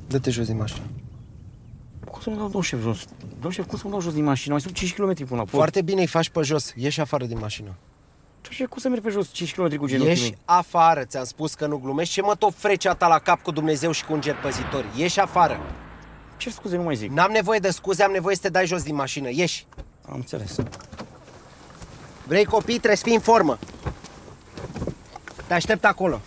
Dă-te jos din mașină.
Cum să mă dau, domn șef, jos? Domn șef, cum să mă dau jos din mașină? Mai sunt cinci kilometri până la pod.
Foarte bine, îi faci pe jos. Ieși afară din mașină.
Ce, cum să merg pe jos cinci kilometri cu genunchii
Ieși
mei?
afară, ți-am spus că nu glumești. Ce mă tot frecea ta la cap cu Dumnezeu și cu îngeri păzitori? Ieși afară.
Ce scuze nu mai zic?
N-am nevoie de scuze, am nevoie să te dai jos din mașină. Ieși.
Am înțeles.
Vrei copii, trebuie să fii în formă. Te aștept acolo.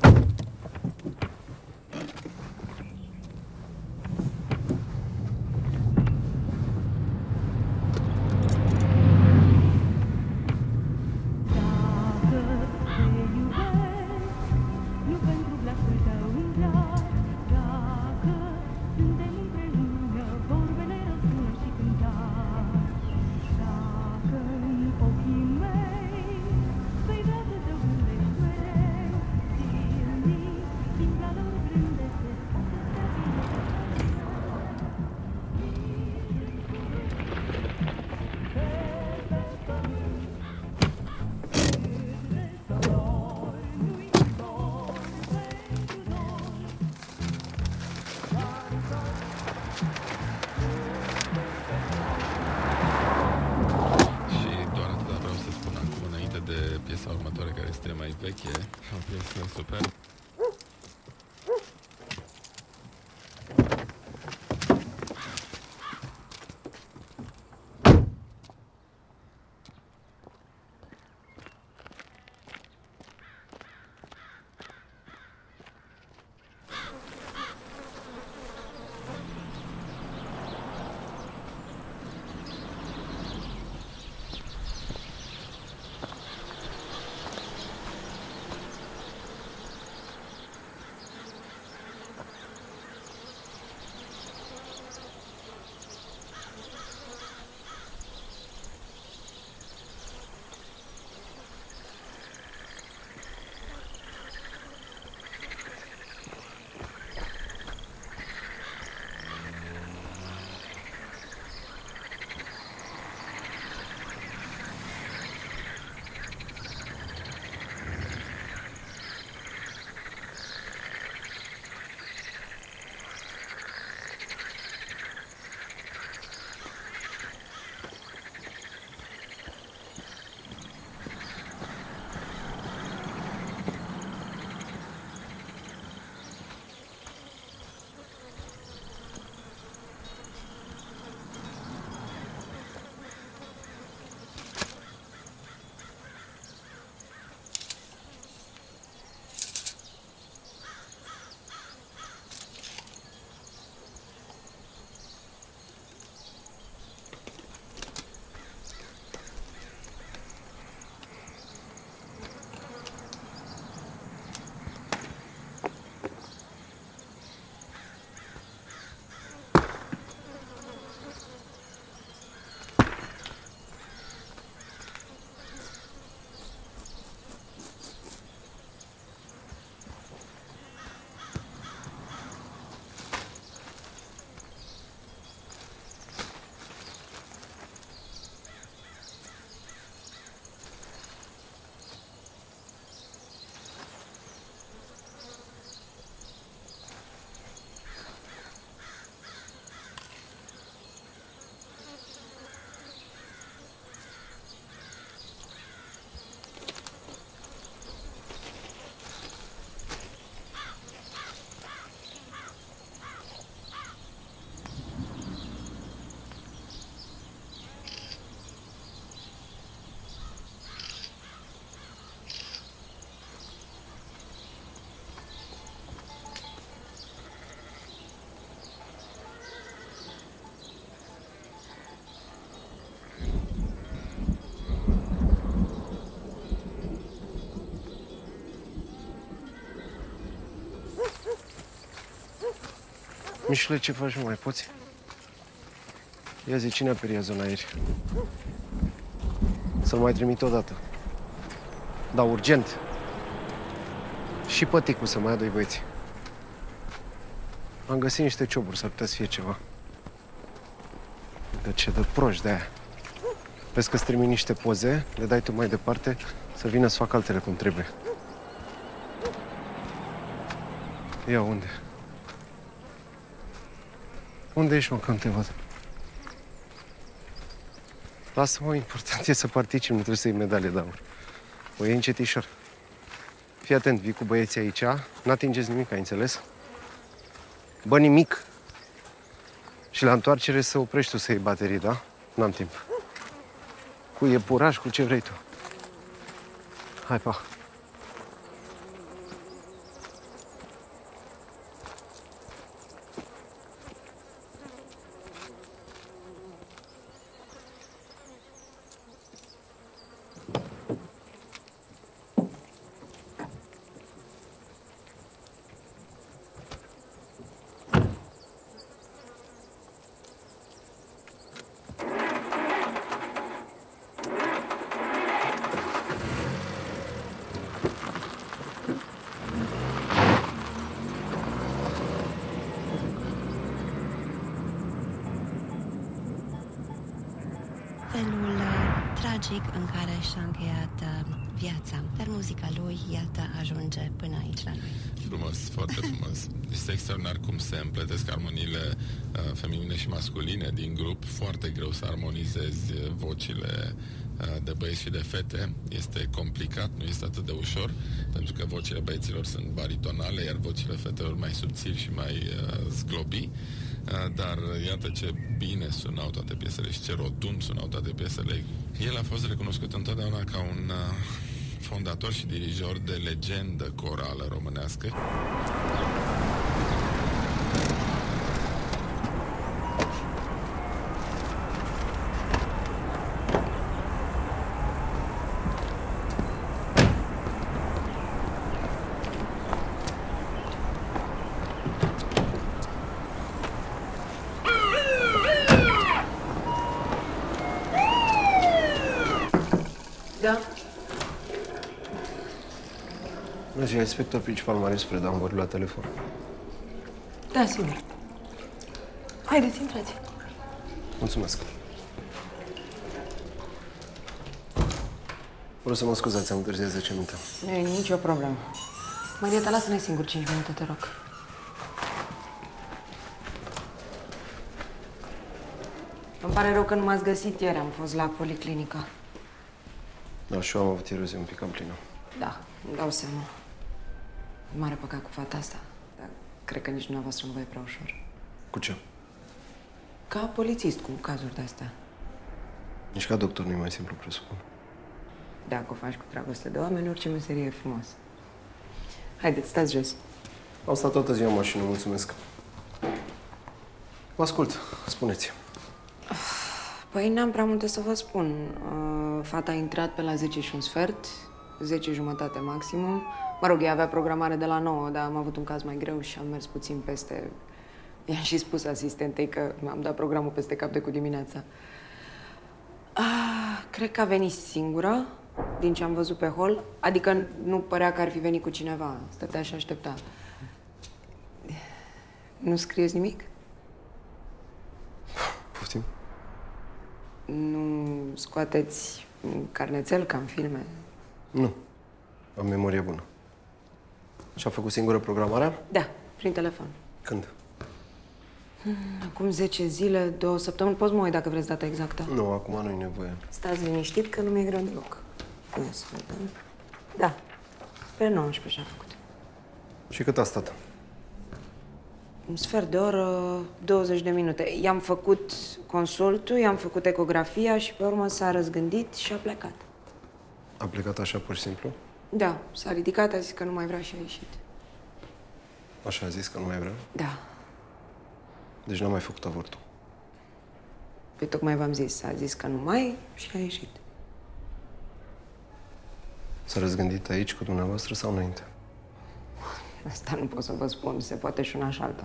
Piesa următoare, care este mai veche, o piesă superbă.
Mișule, ce faci, nu mai poți? Ia zi, cine a periat zona ieri? Să-l mai trimit odată. Da, urgent. Și pe Ticu să mai ia doi băieți. Am găsit niște cioburi, s-ar putea să fie ceva. De ce de proști de aia. Vezi că-ți trimit niște poze, le dai tu mai departe, să vină să facă altele cum trebuie. Ia, unde? Unde ești, mă, că nu te văd? Lasă-mă, important e să particip, nu trebuie să iei medalie de aur. O iei încetișor. Fii atent, vii cu băieții aici, n-atingeți nimic, ai înțeles? Bă, nimic. Și la întoarcere să oprești tu să iei baterii, da? N-am timp. Cu iepuraș, cu ce vrei tu. Hai, pa.
Felul uh, tragic în care și-a încheiat uh, viața. Dar muzica lui, iată, ajunge până aici la noi.
Frumos, foarte frumos. Este extraordinar cum se împletesc armoniile uh, feminine și masculine din grup. Foarte greu să armonizezi vocile uh, de băieți și de fete. Este complicat, nu este atât de ușor, pentru că vocile băieților sunt baritonale, iar vocile fetelor mai subțiri și mai uh, zglobii. Dar iată ce bine sunau toate piesele și ce rotund sunau toate piesele. El a fost recunoscut întotdeauna ca un fondator și dirijor de legendă corală românească.
Da?
Bună ziua, inspector principal Marius Preda, am vorbit la telefon.
Da, sigur. Haideți, intrați.
Mulțumesc. Vreau să mă scuzați, am întârziat zece minute.
Nu e nicio problemă. Marieta, lasă-ne singur cinci minute, te rog. Îmi pare rău că nu m-ați găsit ieri, am fost la policlinică.
Da, și eu am avut ieri o zi un pic cam plină.
Da, îmi dau seama. Mare păcat cu fata asta, dar cred că nici dumneavoastră nu vă e prea ușor.
Cu ce?
Ca polițist cu cazuri de-astea.
Nici ca doctor nu e mai simplu, presupun.
Dacă o faci cu dragoste de oameni, orice meserie e frumos. Haideți, stați jos.
Am stat toată ziua în mașină, mulțumesc. Vă ascult, spuneți.
Păi n-am prea multe să vă spun. Fata a intrat pe la zece și un sfert, zece jumătate maximum. Mă rog, ea avea programare de la nouă, dar am avut un caz mai greu și am mers puțin peste... I-am și spus asistentei că mi-am dat programul peste cap de cu dimineața. Ah, cred că a venit singură, din ce am văzut pe hol. Adică nu părea că ar fi venit cu cineva. Stătea și aștepta. Nu scrieți nimic?
Poftim?
Nu scoateți carnețel ca în filme?
Nu. Am memorie bună. Și-a făcut singură programarea?
Da, prin telefon.
Când?
Acum zece zile, două săptămâni. Poți mă uit dacă vreți data exactă?
Nu, acum nu e nevoie.
Stați liniștit că nu mi-e greu deloc. Ia să vedem. Da, pe nouăsprezece și-a făcut.
Și cât a stat?
Un sfert de oră, douăzeci de minute. I-am făcut consultul, i-am făcut ecografia și pe urmă s-a răzgândit și a plecat.
A plecat așa pur și simplu?
Da, s-a ridicat, a zis că nu mai vrea și a ieșit.
Așa a zis că nu mai vrea?
Da.
Deci n-a mai făcut avortul.
Pe tocmai v-am zis, a zis că nu mai și a ieșit.
S-a răzgândit aici cu dumneavoastră sau înainte?
Asta nu pot să vă spun, se poate și una și alta.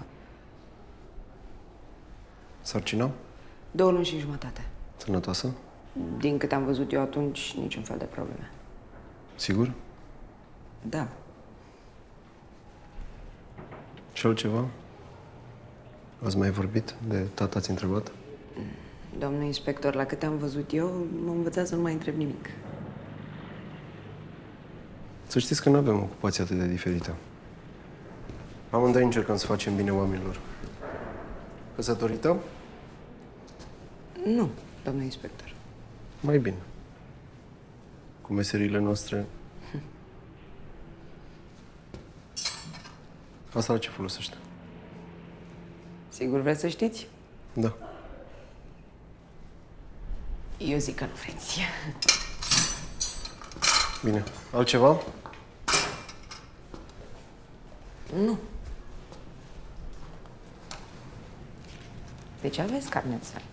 Sarcina?
Două luni și jumătate.
Sănătoasă?
Din câte am văzut eu atunci, niciun fel de probleme.
Sigur?
Da.
Și altceva? Ați mai vorbit de tata, ați întrebat?
Domnul inspector, la câte am văzut eu, m-a învățat să nu mai întreb nimic.
Să știți că nu avem ocupații atât de diferite. Amândoi încercăm să facem bine oamenilor. Căsătorită?
Nu, doamne inspector.
Mai bine. Cu meseriile noastre... Asta la ce folosește?
Sigur vreți să știți?
Da.
Eu zic că nu vreți.
Bine. Altceva?
Nu. Deci aveți carnet sal.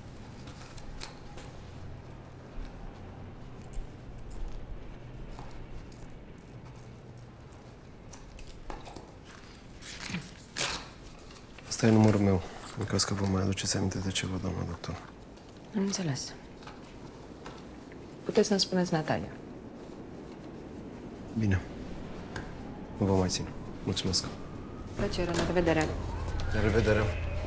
Asta e numărul meu, în caz că vă mai aduceți aminte de ceva, doamna doctor.
Am înțeles. Puteți să-mi spuneți Natalia.
Bine. Nu vă mai țin. Mulțumesc.
Plăcere, la revedere.
La revedere.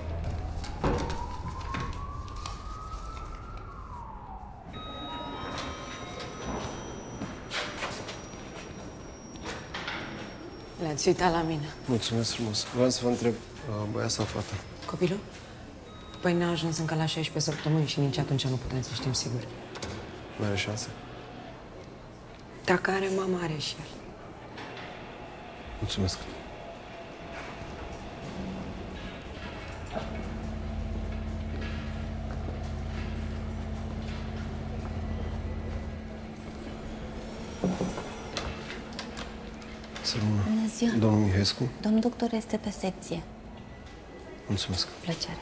Le-ați uitat la mine.
Mulțumesc frumos. Vreau să vă întreb, băiat sau fată?
Copilul? Păi n-a ajuns încă la șaisprezece săptămâni și nici atunci nu putem să știm sigur.
Nu are șanse?
Dacă are mama, are și el.
Mulțumesc. Să rămână.
Bună ziua.
Domnul Mihescu?
Domnul doctor este pe secție.
Mulțumesc.
Plăcere.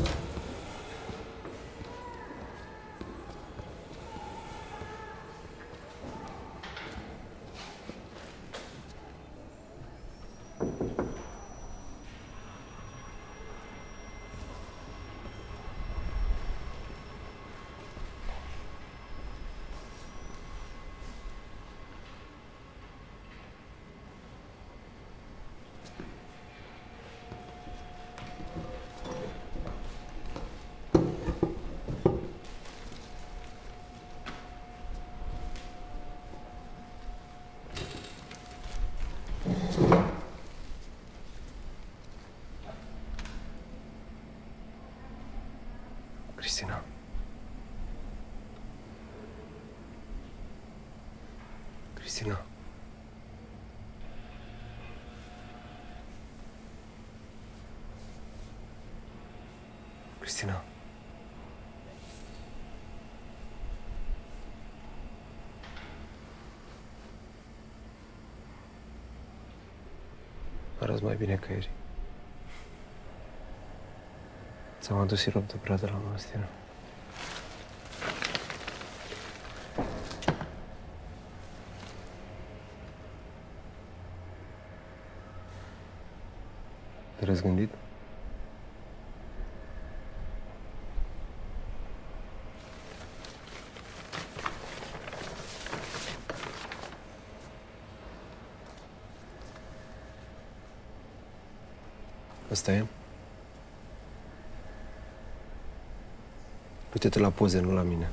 Cristina. Cristina. Cristina. Arăți mai bine ca ieri. Ți-am adus sirop de brad de la mănăstire. Te răzgândit? Asta e? Uite-te la poze, nu la mine.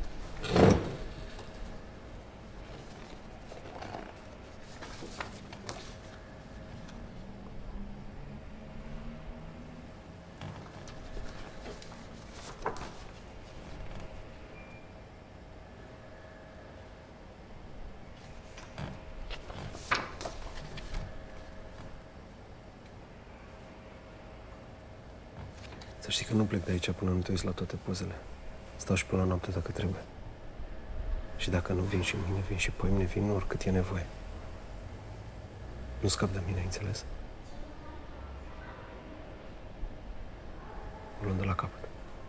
Să știi că nu plec de aici până nu te uiți la toate pozele. Stau și până la noapte dacă trebuie. Și dacă nu vin și mâine, vin și poimine, vin oricât e nevoie. Nu scap de mine, ai înțeles? O luăm de la capăt.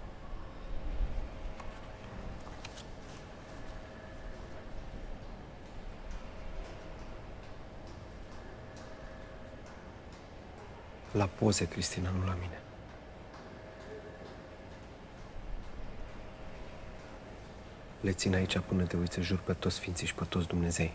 La poze, Cristina, nu la mine. Le țin aici până te uiți, jur pe toți sfinții și pe toți Dumnezei.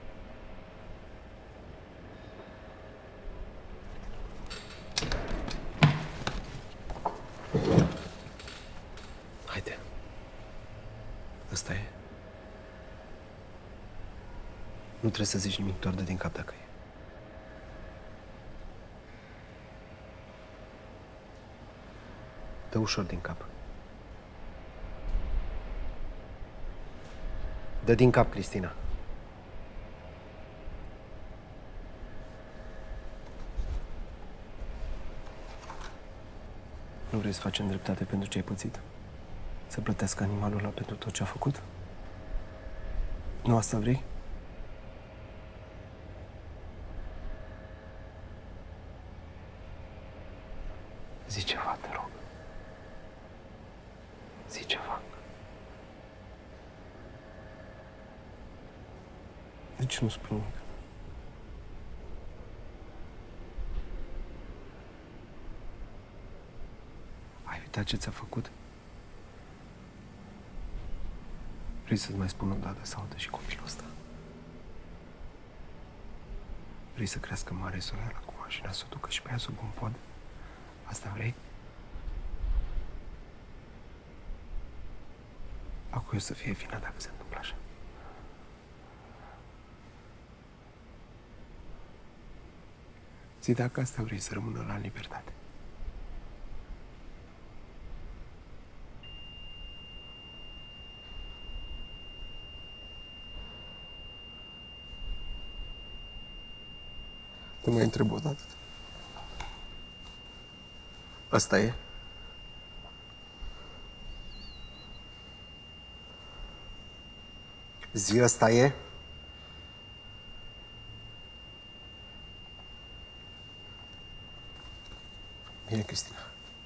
Haide. Ăsta e. Nu trebuie să zici nimic, doar dă din cap dacă e. Dă ușor din cap. Dă din cap, Cristina. Nu vrei să facem dreptate pentru ce ai pățit? Să plătească animalul ăla pentru tot ce a făcut? Nu asta vrei? Zi ceva, te rog. Zi ceva. De ce nu spui nimic? Ai uitat ce ți-a făcut? Vrei să-ți mai spun o dată să audă și copilul ăsta? Vrei să crească mare Sorela cu mașina, să o ducă și pe ea sub un pod? Asta vrei? A cui o să fie vina dacă se întâmplă așa? Zi dacă asta vrei, să rămână la libertate. Te mai întreb o dată. Asta e? Zi, asta e? Bine, Cristina.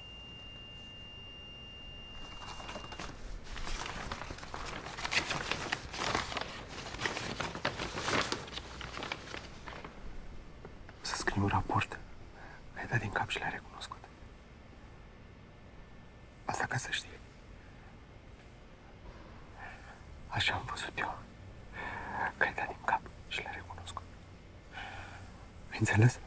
Să scriu un raport. Le-ai dat din cap și le-ai recunoscut. Asta ca să știi. Așa am văzut eu. Că ai dat din cap și le-ai recunoscut. Ai înțeles?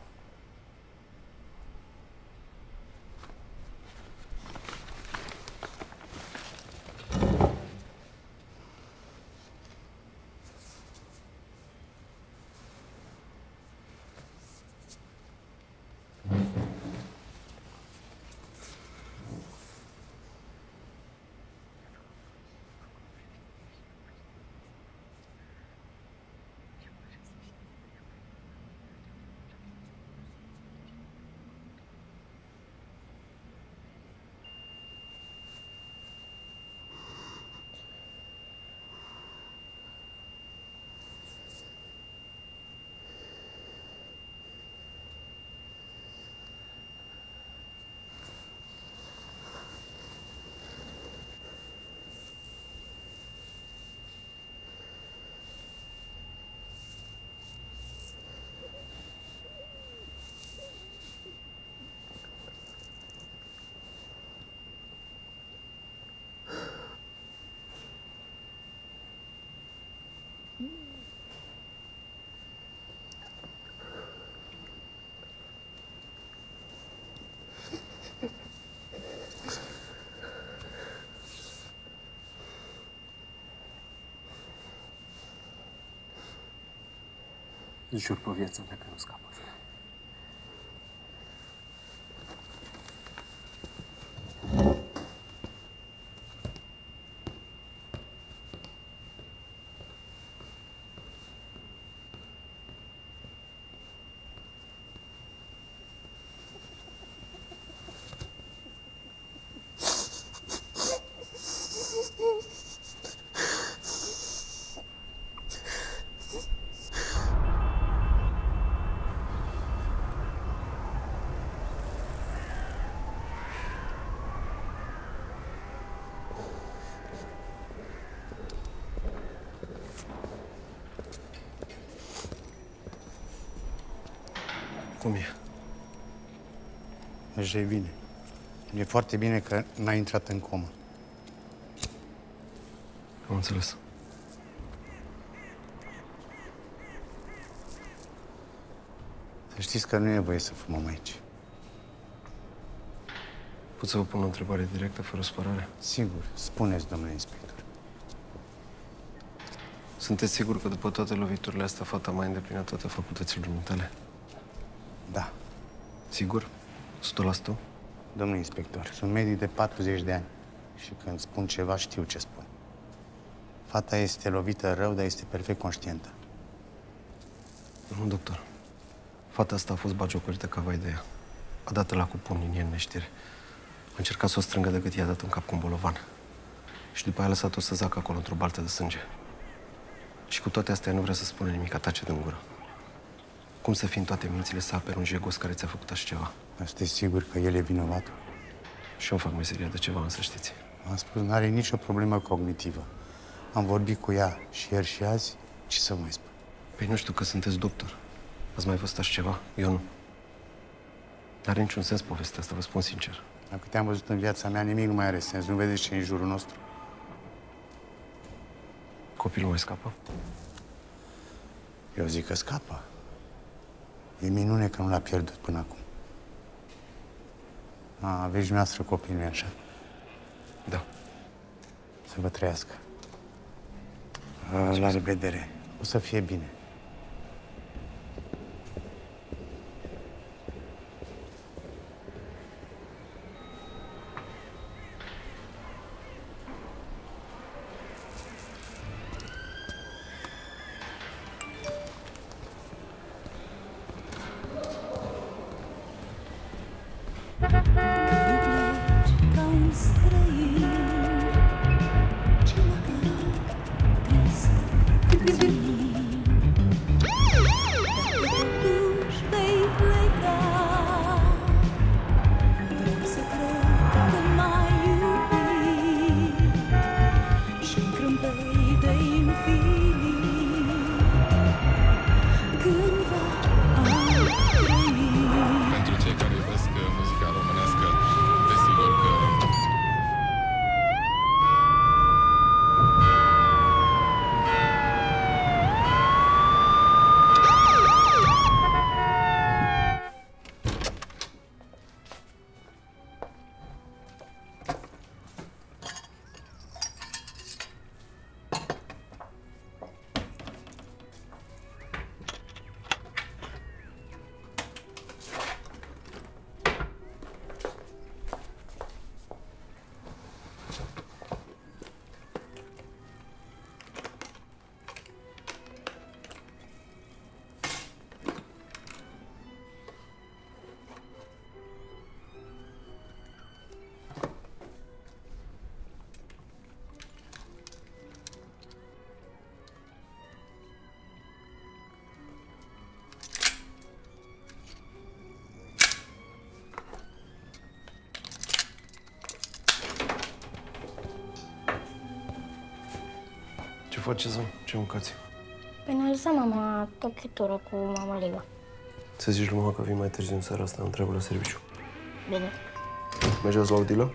Îți jur pe viața mea că nu scapă asta.
Cum e?
Așa e bine. E foarte bine că n-ai intrat în comă.
Am înțeles.
Să știți că nu e voie să fumăm aici.
Pot să vă pun o întrebare directă, fără supărare?
Sigur. Spuneți, domnule inspector.
Sunteți sigur că după toate loviturile astea, fata mai îndeplină toate facultățile tale?
Da.
Sigur? o sută la sută?
Domnul inspector, sunt medic de patruzeci de ani și când spun ceva, știu ce spun. Fata este lovită rău, dar este perfect conștientă.
Nu, doctor. Fata asta a fost bagiocorită ca vai de ea. A dat la cu pumnii în ea în neștire. A încercat să o strângă de gât, i-a dat în cap cu un bolovan. Și după aia a lăsat-o să zacă acolo într-o baltă de sânge. Și cu toate astea nu vrea să spună nimic, tace din gură. Cum să fii în toate mințile să aperi un jegos care ți-a făcut așa ceva?
Sunteți sigur că el e vinovat?
Și eu îmi fac meseria de ceva, însă știți.
Am spus, nu are nicio problemă cognitivă. Am vorbit cu ea și ieri și azi, ce să mai spun?
Păi nu știu că sunteți doctor. Ați mai văzut așa ceva? Eu nu. N-are niciun sens povestea asta, vă spun sincer.
Dacă te-am văzut în viața mea, nimic nu mai are sens. Nu vedeți ce e în jurul nostru?
Copilul mai scapă?
Eu zic că scapă. E minune că nu l-a pierdut până acum. A, aveți dumneavoastră copii, nu-i așa?
Da.
Să vă trăiască. A, la revedere. O să fie bine.
Ce faceți, mă? Ce mâncați?
Păi ne-a lăsat mama tochetură cu mama Liva.
Să zici lui mama că vin mai târziu în seara asta, întreabă la serviciu.
Bine.
Mergeți la Odilă?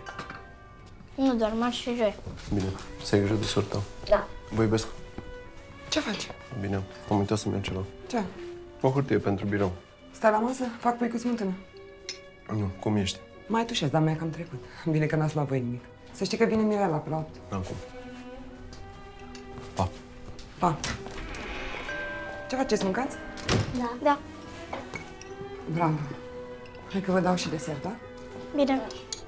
Nu doar marți și joi.
Bine. Să ai grijă de sorta.
Da.
Vă iubesc.
Ce faci?
Bine. Am uitat să-mi iau ceva.
Ce?
O hârtie pentru birou.
Stai la masă? Fac pui cu smântână.
Nu, cum ești?
Mai tușesc, dar mai cam trecut. Bine că n-ați luat voi nimic. Să știi că vine Mirela pe la opt.
N-am cum.
Pa. Ce faceți, mâncați?
Da. Da.
Bravo. Hai că vă dau și desert, da?
Bine.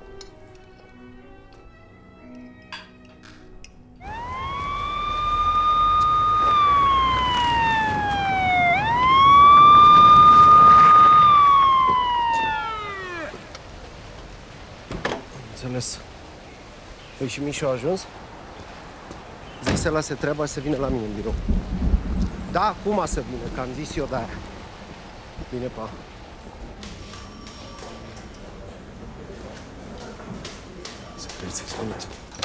Înțeles. Păi și Mișu a ajuns? Zic să lase treaba și să vină la mine în birou. Da, acum să vină, că am zis eu de-aia. Bine, pa. Să trebuie să-i spuneți.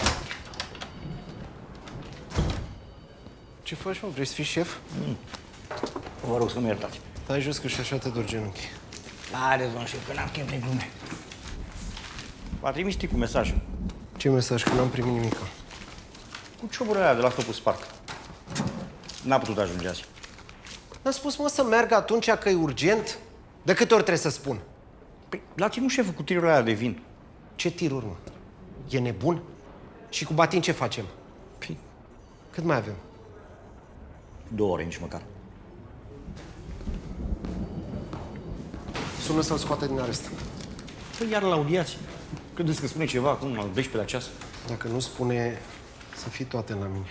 Ce faci, mă? Vrei să fii șef?
Mm. Vă rog să mă iertați.
Stai jos că și așa te dor genunchii.
Are, domn șef, că n-am chef de glume. V-a trimis cu mesajul.
Ce mesaj? Că n-am primit nimic.
Cu ciobura aia de la stopul Spark. N-a putut ajunge azi.
N-a spus, mă, să meargă atunci că e urgent? De câte ori trebuie să spun?
Păi, l-a ținut șeful cu tirurile alea de vin.
Ce tiruri, mă? E nebun? Și cu Batin ce facem?
Păi...
Cât mai avem?
Două ore, nici măcar.
Sună să-l scoate din arest.
Păi iar la audiație. Credeți că spune ceva acum, al doisprezecelea ceas?
Dacă nu spune, să fii toate la mine.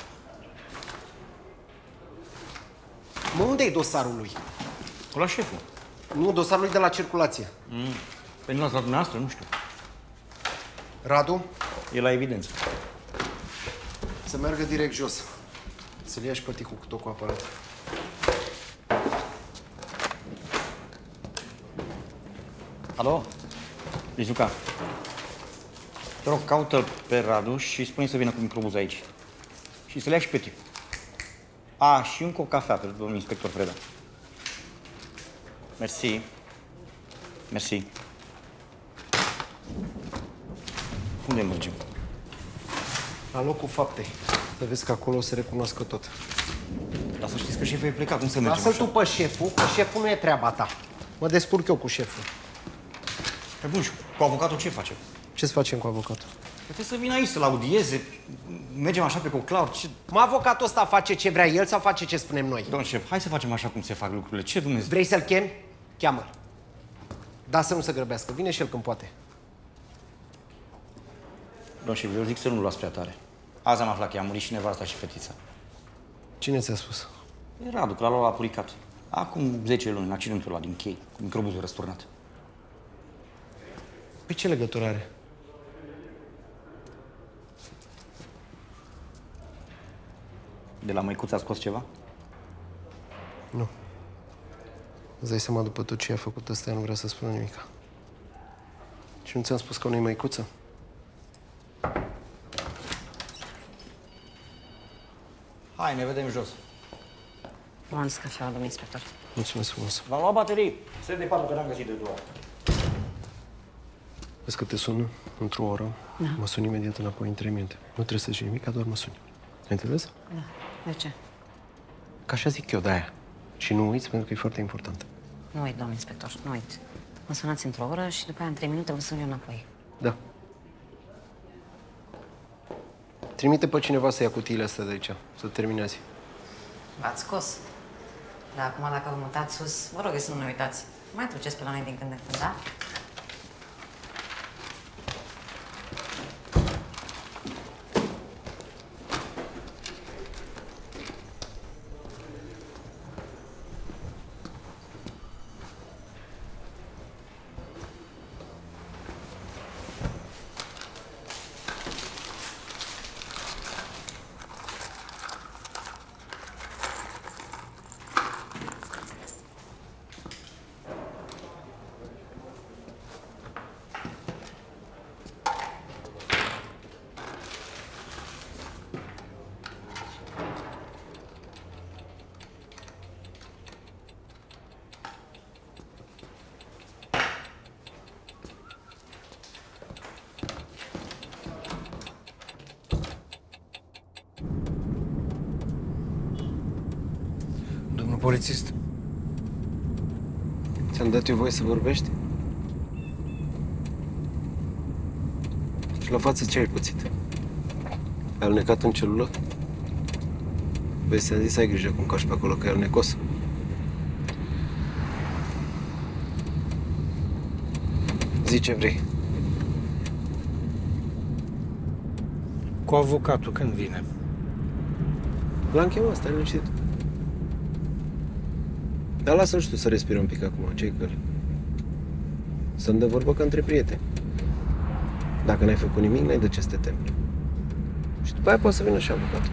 Mă, unde e dosarul lui?
La șeful.
Nu, dosarul lui de la circulație.
Mm. Pe nu l-ați luat dumneavoastră? Nu știu.
Radu?
E la evidență.
Să meargă direct jos. Să-l ia și pe Ticu cu tot cu aparat.
Alo? Deci, Luca, te rog, caută pe Radu și spune să vină cu microbuz aici. Și să le ia și pe Ticu. A, și încă o cafea pentru domnul inspector Preda. Mersi. Mersi. Unde mergem?
La locul faptei. Să vezi că acolo o să recunoască tot.
Dar să știți că șeful e plecat, cum să mergem
Lasă-l
așa?
tu pe șeful, că șeful nu e treaba ta. Mă descurc eu cu șeful.
Pe bun, și cu avocatul ce facem?
Ce-ți facem cu avocatul?
Trebuie să vină aici, să-l audieze. Mergem așa pe coclaur. Ce...
Mă, avocatul ăsta face ce vrea el sau face ce spunem noi?
Domn șef, hai să facem așa cum se fac lucrurile. Ce Dumnezeu?
Vrei să-l chemi? Cheamă-l. Da, să nu se grăbească. Vine și el când poate.
Domn șef, eu zic să nu luați prea tare. Azi am aflat că a murit și nevasta și fetița.
Cine ți-a spus?
E Radu, că l-a luat la puricat. Acum zece luni, în accidentul ăla din chei, cu microbuzul răsturnat.
Păi ce legătură are?
De la măicuță a scos ceva?
Nu. Îți dai seama, după tot ce a făcut ăsta, nu vrea să spună nimica. Și nu ți-am spus că nu-i măicuță?
Hai, ne vedem jos.
M-am dus cafeaua, domnul inspector.
Mulțumesc frumos.
V-am luat baterii. Se de patru, că n-am găsit de două ori.
Vezi că te sun într-o oră,
Da.
mă suni imediat înapoi în trei minute. Nu trebuie să zici nimic, doar mă suni. Ai înțeles?
Da. De ce?
Că așa zic eu de-aia. Și nu uiți, pentru că e foarte important.
Nu uit, domnul inspector, nu uit. Mă sunați într-o oră și după aia în trei minute vă sun eu înapoi.
Da. Trimite pe cineva să ia cutiile astea de aici, să termine azi.
V-ați scos. Dar acum, dacă vă mutați sus, vă rog să nu ne uitați. Mai treceți pe la noi din când în când, da?
Domnul polițist.
Ți-am dat eu voie să vorbești? Și la față ce ai pățit? Ai alnecat în celulă? Vezi, ți-am zis să ai grijă cum cași pe acolo, că e alnecos. Zi ce vrei.
Cu avocatul când vine?
L-am chemat, stai liniștit. Dar lasă-l și tu să respiri un pic acum, ce-i că să-mi dă vorbă ca între prieteni. Dacă n-ai făcut nimic, n-ai de ce să te temi. Și după aia poate să vină și avocatul.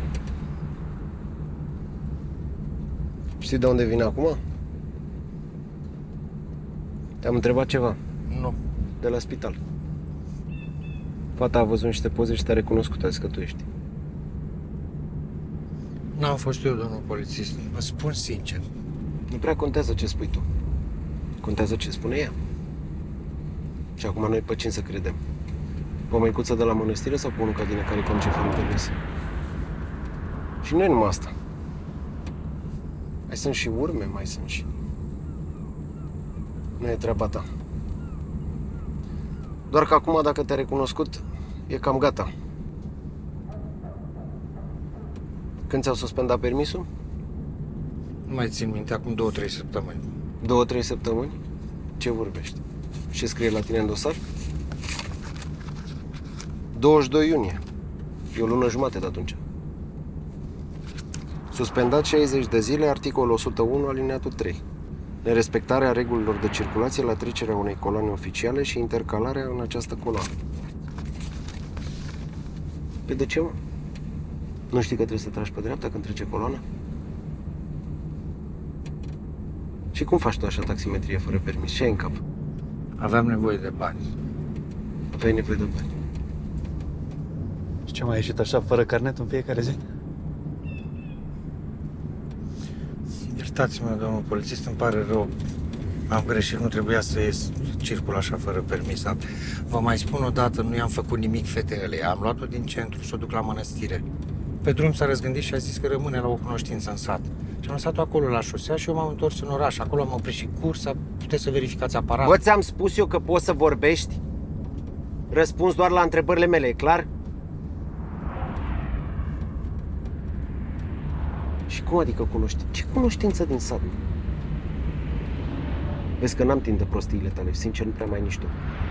Știi de unde vine acum? Te-am întrebat ceva.
Nu.
De la spital. Fata a văzut niște poze și te-a recunoscut, a zis că tu ești.
N-am fost eu, domnul polițist. Vă spun sincer.
Nu prea contează ce spui tu. Contează ce spune ea. Și acum noi pe cine să credem? Pe măicuța de la mănăstire sau pe unul ca tine care conduce fără permis? Și nu e numai asta. Mai sunt și urme, mai sunt și... Nu e treaba ta. Doar că acum, dacă te-a recunoscut, e cam gata. Când ți-au suspendat permisul?
Nu mai țin minte, acum două, trei săptămâni.
Două, trei săptămâni? Ce vorbești? Și scrie la tine în dosar? douăzeci și doi iunie. E o lună jumate de atunci. Suspendat șaizeci de zile, articolul o sută unu, alineatul trei. Nerespectarea regulilor de circulație la trecerea unei coloane oficiale și intercalarea în această coloană. Păi de ce, mă? Nu știi că trebuie să tragi pe dreapta când trece coloana? Și cum faci tu așa taximetrie fără permis? Ce ai în cap?
Aveam nevoie de bani.
Aveai nevoie de bani.
Și ce, mai ai ieșit așa, fără carnet în fiecare zi?
Iertați-mă, domnul polițist, îmi pare rău. Am greșit, nu trebuia să ies, circul așa fără permis. Vă mai spun o dată, nu i-am făcut nimic fetele. Am luat-o din centru să o duc la mănăstire. Pe drum s-a răzgândit și a zis că rămâne la o cunoștință în sat. Și am lăsat-o acolo la șosea și eu m-am întors în oraș. Acolo am oprit și cursa, puteți să verificați aparatul.
Bă, ți-am spus eu că poți să vorbești? Răspuns doar la întrebările mele, e clar? Și cum adică cunoști? Ce cunoștință din sat? Vezi că n-am timp de prostiile tale, sincer, nu prea mai nici tu.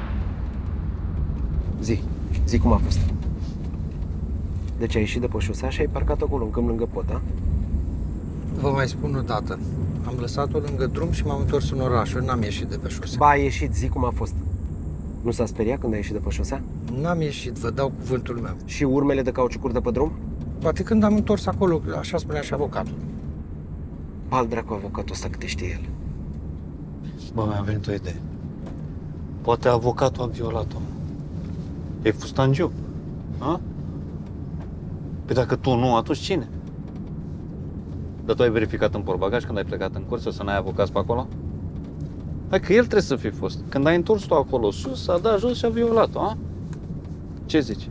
Zi, zi cum a fost. Deci ai ieșit de pe șosea și ai parcat acolo, în câmp lângă pod, da?
Vă mai spun o dată. Am lăsat-o lângă drum și m-am întors în oraș. Eu n-am ieșit de pe șosea.
Ba, ai ieșit, zi cum a fost. Nu s-a speriat când ai ieșit de pe șosea?
N-am ieșit, vă dau cuvântul meu.
Și urmele de cauciucuri de pe drum?
Poate când am întors acolo, așa spunea și avocatul.
Bal dracu avocatul ăsta câte știe el.
Bă, mi-a venit o idee. Poate avocatul a violat-o. E fustangiu. A? Păi dacă tu nu, atunci cine? Dar tu ai verificat în portbagaj când ai plecat în cursă să n-ai avocați pe acolo? Hai că el trebuie să fi fost. Când ai întors tu acolo sus, a dat jos și a violat-o, a? Ce zici?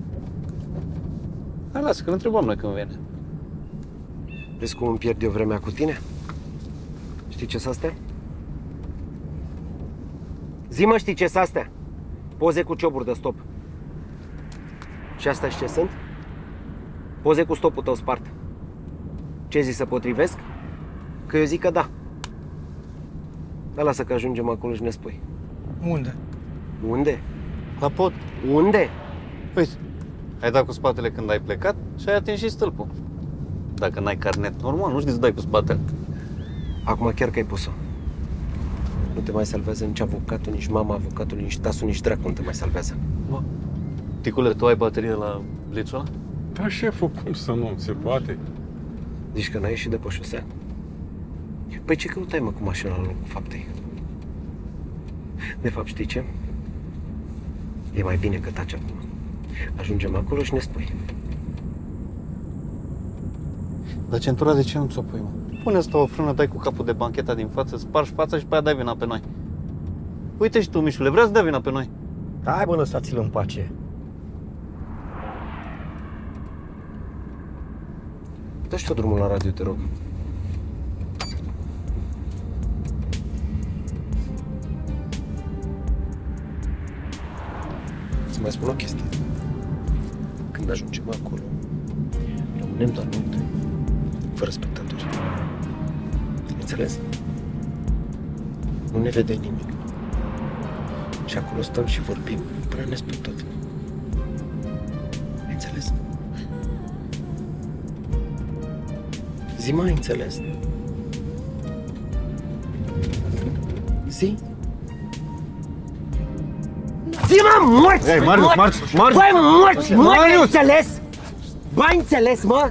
Hai, lasă, că întrebăm noi când vine.
Vezi cum îmi pierd eu vremea cu tine? Știi ce-s astea? Zi, mă, știi ce-s astea? Poze cu cioburi de stop. Și astea și ce sunt? Poze cu stopul tău spart. Ce zici, se potrivesc? Că eu zic că da. Dar lasă că ajungem acolo și ne spui.
Unde?
Unde?
La pod.
Unde?
Uite, ai dat cu spatele când ai plecat și ai atins și stâlpul. Dacă n-ai carnet normal, nu știi să dai cu spatele.
Acum chiar că ai pus-o. Nu te mai salvează nici avocatul, nici mama avocatului, nici tasul, nici dracu nu te mai salvează.
Bă, ticule, tu ai baterie la blițul ăla?
Da, șeful, cum să nu? Se poate?
Zici că n-ai ieșit de pe șosea? Păi ce căutai, mă, cu mașina la locul faptei? De fapt, știi ce? E mai bine că taci acum. Ajungem acolo și ne spui.
Dar centura de ce nu ți-o pui, mă? Pune asta o frână, dai cu capul de bancheta din față, spargi fața și pe aia dai vina pe noi. Uite și tu, Mișule, vrea să dea vina pe noi?
Hai, bă, lăsați-l în pace.
Dă și tu drumul la radio, te rog. Să mai spun o chestie. Când ajungem acolo, rămânem doar noi, fără spectatori. Înțeles? Nu ne vede nimic. Și acolo stăm și vorbim până ne spui tot. Înțeles? Zi, mai înțeles? Zi? Zi, mă, morți!
Ei, Marius, Marius, Marius!
Băi, morți, morți, ai înțeles? Băi, ai înțeles, mă?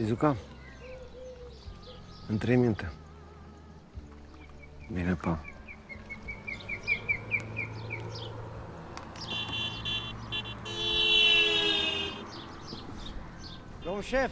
Izuca, în trei minute. Bine, pa.
Domnul șef!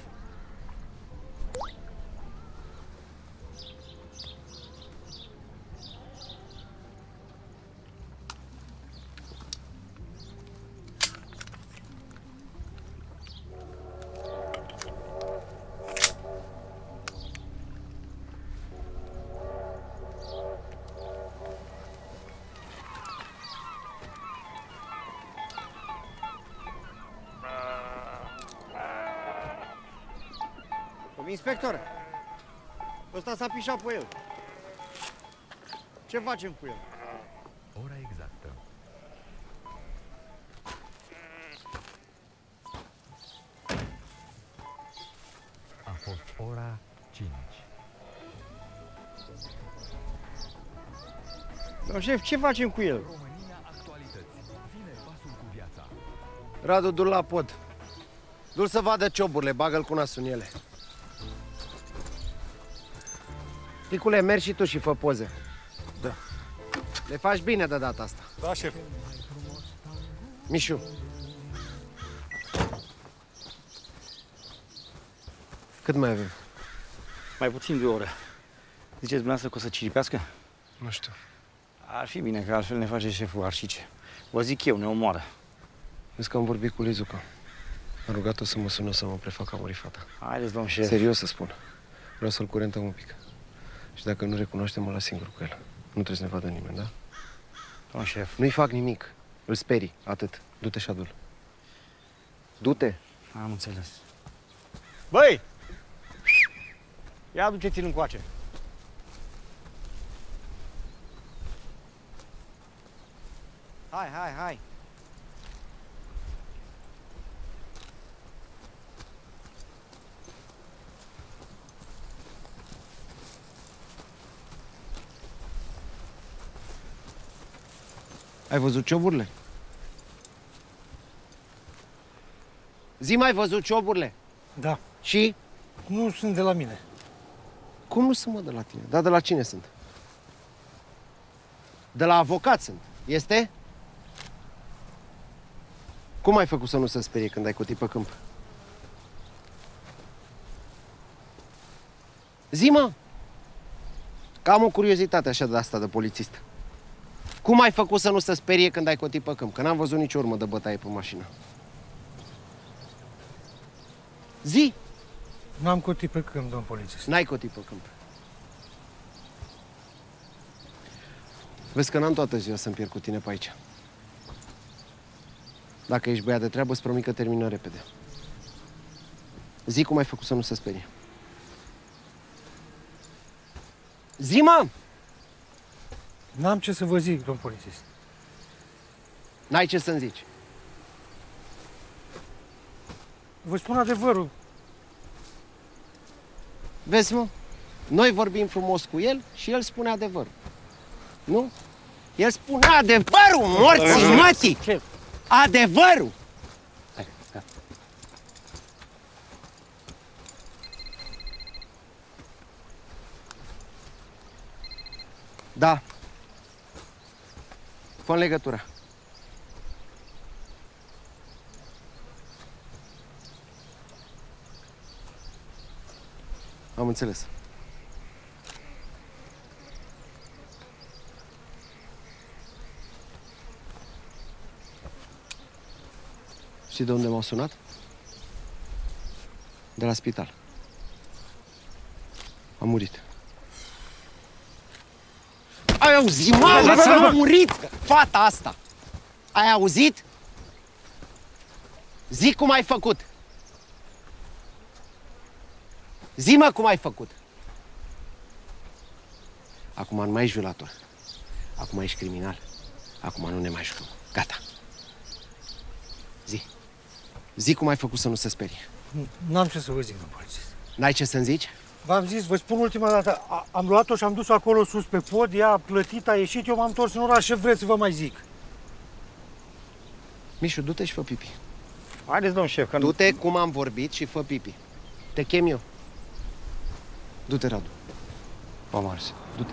Inspector, ăsta s-a pișat pe el. Ce facem cu el?
Ora exactă. A fost ora cinci.
Domnul șef, ce facem cu el?
România Actualități. Vine pasul cu viața.
Radu, du-l la pod. Du-l să vadă cioburile, bagă-l cu nasul în ele. Ticule, mergi și tu și fă poze.
Da.
Le faci bine de data asta.
Da, șef.
Mișu. Cât mai avem?
Mai puțin de o oră. Ziceți dumneavoastră că o să ciripească?
Nu știu.
Ar fi bine, că altfel ne face șeful arșice. Vă zic eu, ne omoară.
Vezi că am vorbit cu Lizuca. Am rugat-o să mă sună să mă prefac că a murit fata.
Haideți, domn șef.
Serios să spun. Vreau să-l curentăm un pic. Și dacă nu recunoaște, mă las singur cu el. Nu trebuie să ne vadă nimeni, da?
Domn șef.
Nu-i fac nimic. Îl sperii, atât. Du-te și adu-l. Du-te.
Am înțeles. Băi! Ia aduceți-l încoace. Hai, hai, hai.
Ai văzut cioburile? Zi, ai văzut cioburile?
Da.
Și?
Nu sunt de la mine.
Cum nu sunt, mă, de la tine? Dar de la cine sunt? De la avocat sunt. Este? Cum ai făcut să nu se sperie când ai cutit pe câmp? Zi, mă! Că am o curiozitate așa de asta de polițist. Cum ai făcut să nu se sperie când ai cotit pe câmp? Că n-am văzut nicio urmă de bătaie pe mașină. Zi!
N-am cotit pe câmp, domn polițist.
N-ai cotit pe câmp. Vezi că n-am toată ziua să-mi pierd cu tine pe aici. Dacă ești băiat de treabă, îți promit că termină repede. Zi cum ai făcut să nu se sperie. Zi, mă!
N-am ce să vă zic, domn polițist.
N-ai ce să-mi zici.
Vă spun adevărul.
Vezi, mă? Noi vorbim frumos cu el și el spune adevărul. Nu? El spune adevărul, morții mătii! Adevărul!
Hai, hai.
Da. Fă legătura. Am înțeles. Știi de unde m-au sunat? De la spital. A murit. Ai auzit, mamă, s-a murit fata asta! Ai auzit? Zi cum ai făcut. Zi, mă, cum ai făcut. Acum nu mai ești violator. Acum ești criminal. Acum nu ne mai jucăm. Gata. Zi. Zi cum ai făcut să nu se sperie.
N-am ce să vă zic, domn polițist.
N-ai ce să-mi zici?
V-am zis, vă spun ultima dată, a, am luat-o și am dus-o acolo sus pe pod, ea a plătit, a ieșit, eu m-am întors în oraș, ce vreți să vă mai zic?
Mișu, du-te și fă pipi.
Haideți, domn șef, că...
Du-te cum am vorbit și fă pipi. Te chem eu. Du-te, Radu. M-am ars. Du-te.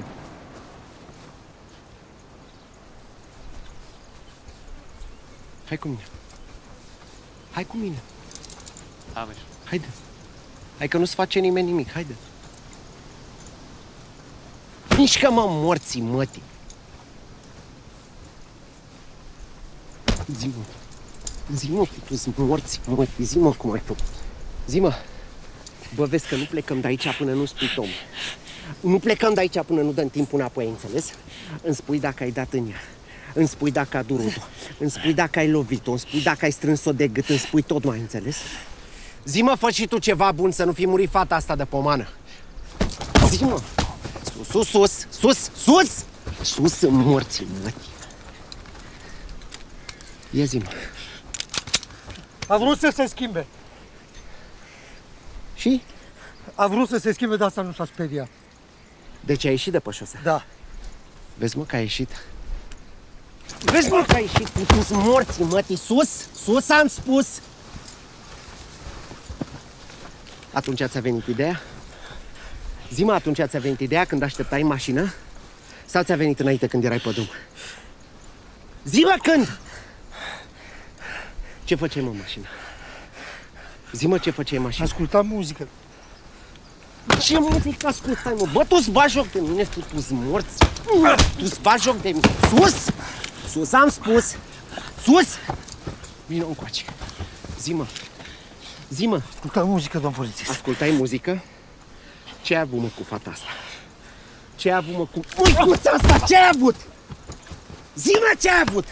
Hai cu mine. Hai cu mine.
Haide.
Haide. Hai că nu-ți face nimeni nimic. Haide. Mișcă-mă, morții mătii. Zi-mă. Zi-mă că tu-s morții mătii. Zi-mă cum ai făcut. Zi-mă. Bă, vezi că nu plecăm de aici până nu spui Tom. Nu plecăm de aici până nu dăm timpul înapoi, ai înțeles? Îmi spui dacă ai dat în ea. Îmi spui dacă a durut-o. Îmi spui dacă ai lovit-o. Îmi spui dacă ai strâns-o de gât. Îmi spui tot, mai înțeles? Zi-mă, fă și tu ceva bun să nu fi murit fata asta de pomană. Zi-mă. Sus, sus, sus, sus, sus! Sus în morții, mătii. Ia zi-mă.
A vrut să se schimbe.
Și?
A vrut să se schimbe, dar asta nu s-a speriat.
Deci a ieșit de pe șosea?
Da.
Vezi, mă, că a ieșit. Vezi, mă, că a ieșit. Tu-s morții, mătii. Sus, sus am spus. Atunci ți-a venit ideea? Zi-mă, atunci ți-a venit ideea când așteptai în mașină? Sau ți-a venit înainte când erai pe drum? Zi-mă când! Ce făceai, mă, în mașină? Zi-mă ce făceai în mașină?
Ascultam muzică.
Ce muzică ascultai, mă? Bă, tu-ți bagi joc de mine, tu, tu-ți morți. Tu-ți bagi joc de mine. Sus! Sus, am spus! Sus! Vino încoace. Zi-mă. Zi-mă.
Ascultam muzică, domn polițist.
Ascultai muzică? Ce ai avut, mă, cu fata asta? Ce ai avut, mă, cu... Uicuța asta, ce ai avut? Zi-mă ce ai avut!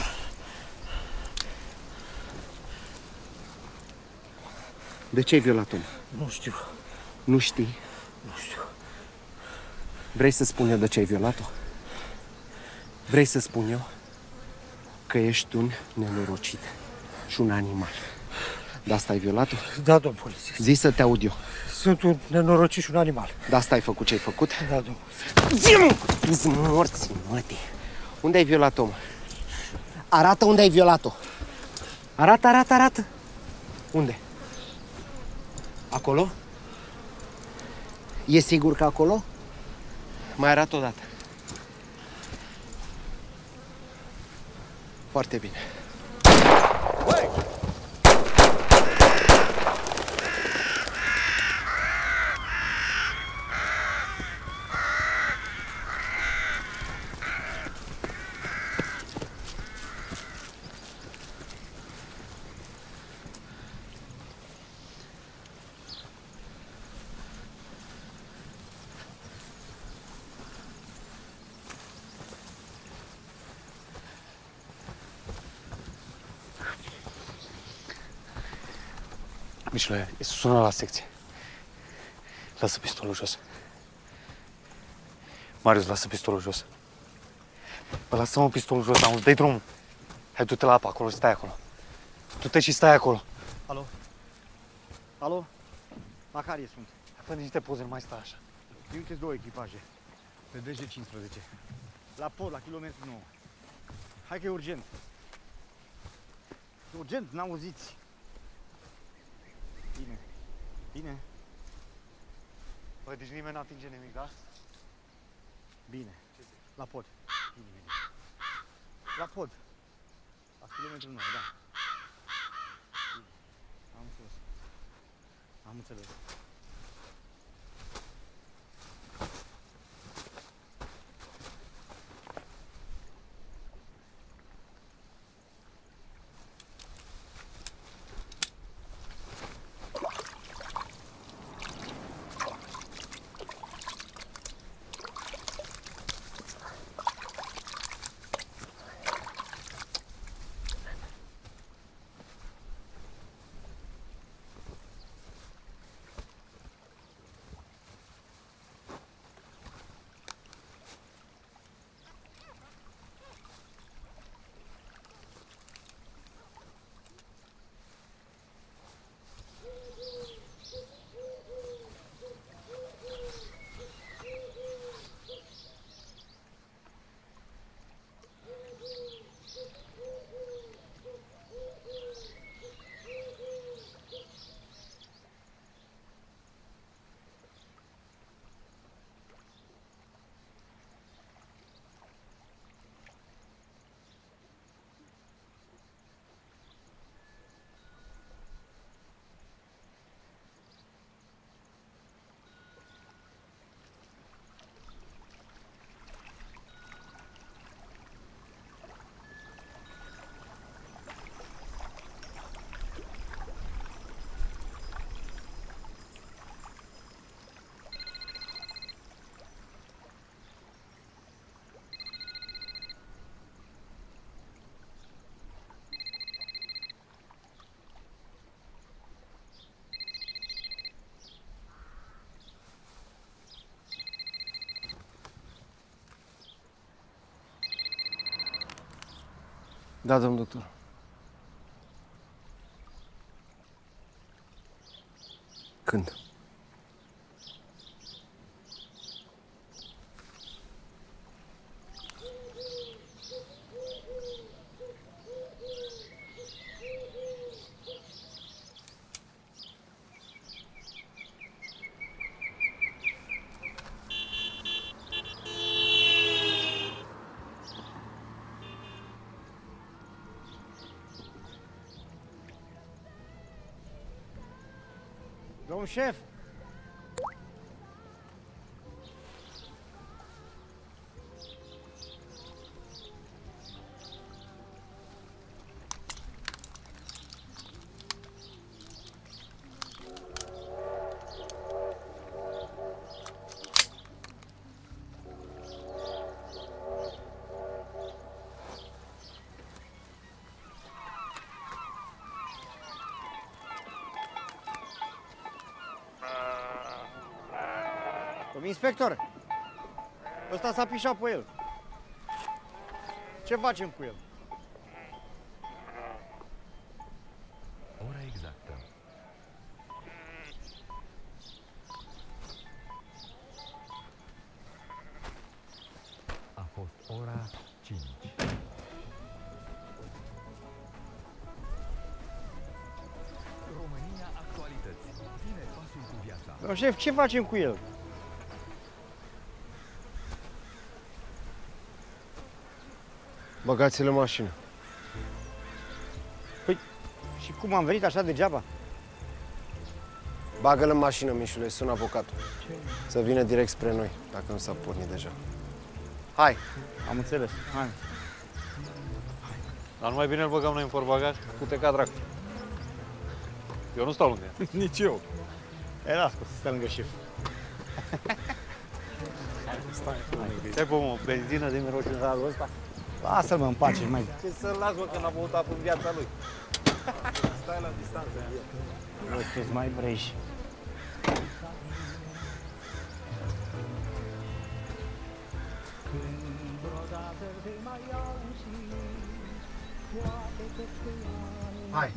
De ce ai violat-o?
Nu știu.
Nu știi?
Nu știu.
Vrei să spun eu de ce ai violat-o? Vrei să spun eu că ești un nenorocit și un animal. De asta ai violat-o?
Da, domn polițist.
Zi să te aud eu.
Sunt un nenorocit și un animal.
De asta ai făcut ce ai făcut?
Da, domn polițist.
Zi-mă! Tu-ți morți, mătii. Unde ai violat-o, mă? Arată unde ai violat-o. Arată, arată, arată. Unde? Acolo? E sigur că acolo? Mai arată o dată. Foarte bine.
Mișloie, sună la secție. Lasă pistolul jos. Marius, lasă pistolul jos. Bă, lasă-mă pistolul jos, am dai drumul. Hai, du-te la apă acolo și stai acolo. Du-te și stai acolo.
Alo? Alo? Macarie sunt.
Hai, fă niște poze, nu mai stai așa.
Trimiteți două echipaje. Pe D J cincisprezece. La pod, la kilometru nouă. Hai că e urgent. E urgent, n-auziți. Bine. Bine.
Bă, deci nimeni n-atinge nimic, da?
Bine. La pod. Bine, bine. La pod. La kilometru nouă, da. Bine. Am înțeles. Am înțeles.
Da, domn doctor. Când?
Domn șef! Domn inspector, ăsta s-a pișat pe el. Ce facem cu el?
Ora exactă. A fost ora cinci. România Actualități. Ține pasul cu viața.
Domn șef, ce facem cu el?
Băgați-l în mașină.
Păi, și cum am venit așa degeaba?
Bagă-l în mașină, Mișule, sun avocatul. Să vină direct spre noi, dacă nu s-a pornit deja. Hai!
Am înțeles, hai.
Dar nu mai bine îl băgăm noi în portbagaj? Du-te ca dracu. Eu nu stau lângă el.
Nici eu. E, las că să stai lângă șef.
Stai pe o benzină din mirocinarul ăsta?
Lasă-l, mă, în pace, mai...
Ce să-l las, mă, că n-a băut apă în viața lui? Stai la distanță.
Voi sunteți mai breși.
Hai!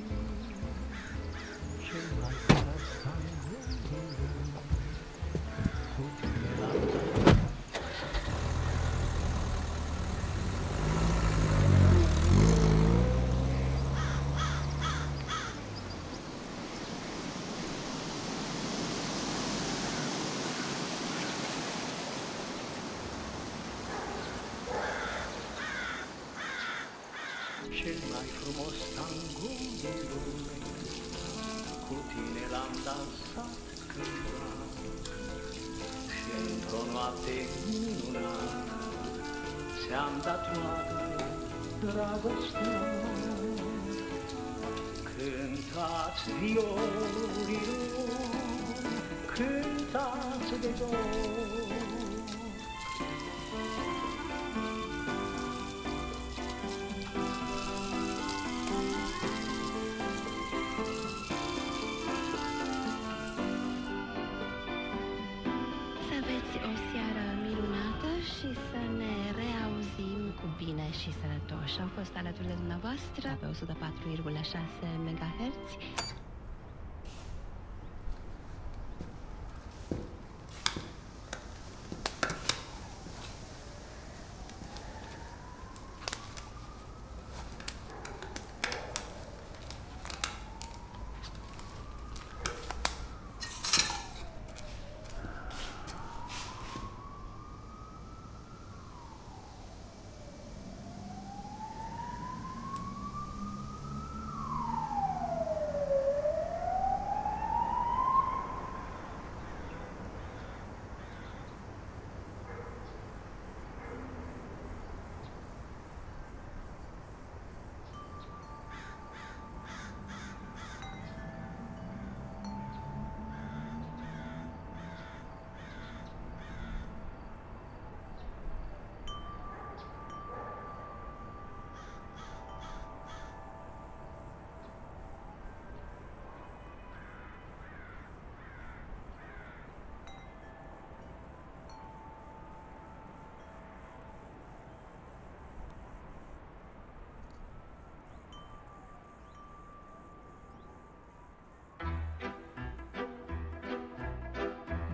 Cel mai frumos tango din lume, cu tine l-am dansat cândva. Și într-o noapte minunată, ți-am dat toată dragostea. Cântați violilor, cântați de dor.
Și sănătoși. Am fost alături de dumneavoastră pe o sută patru virgulă șase megahertz.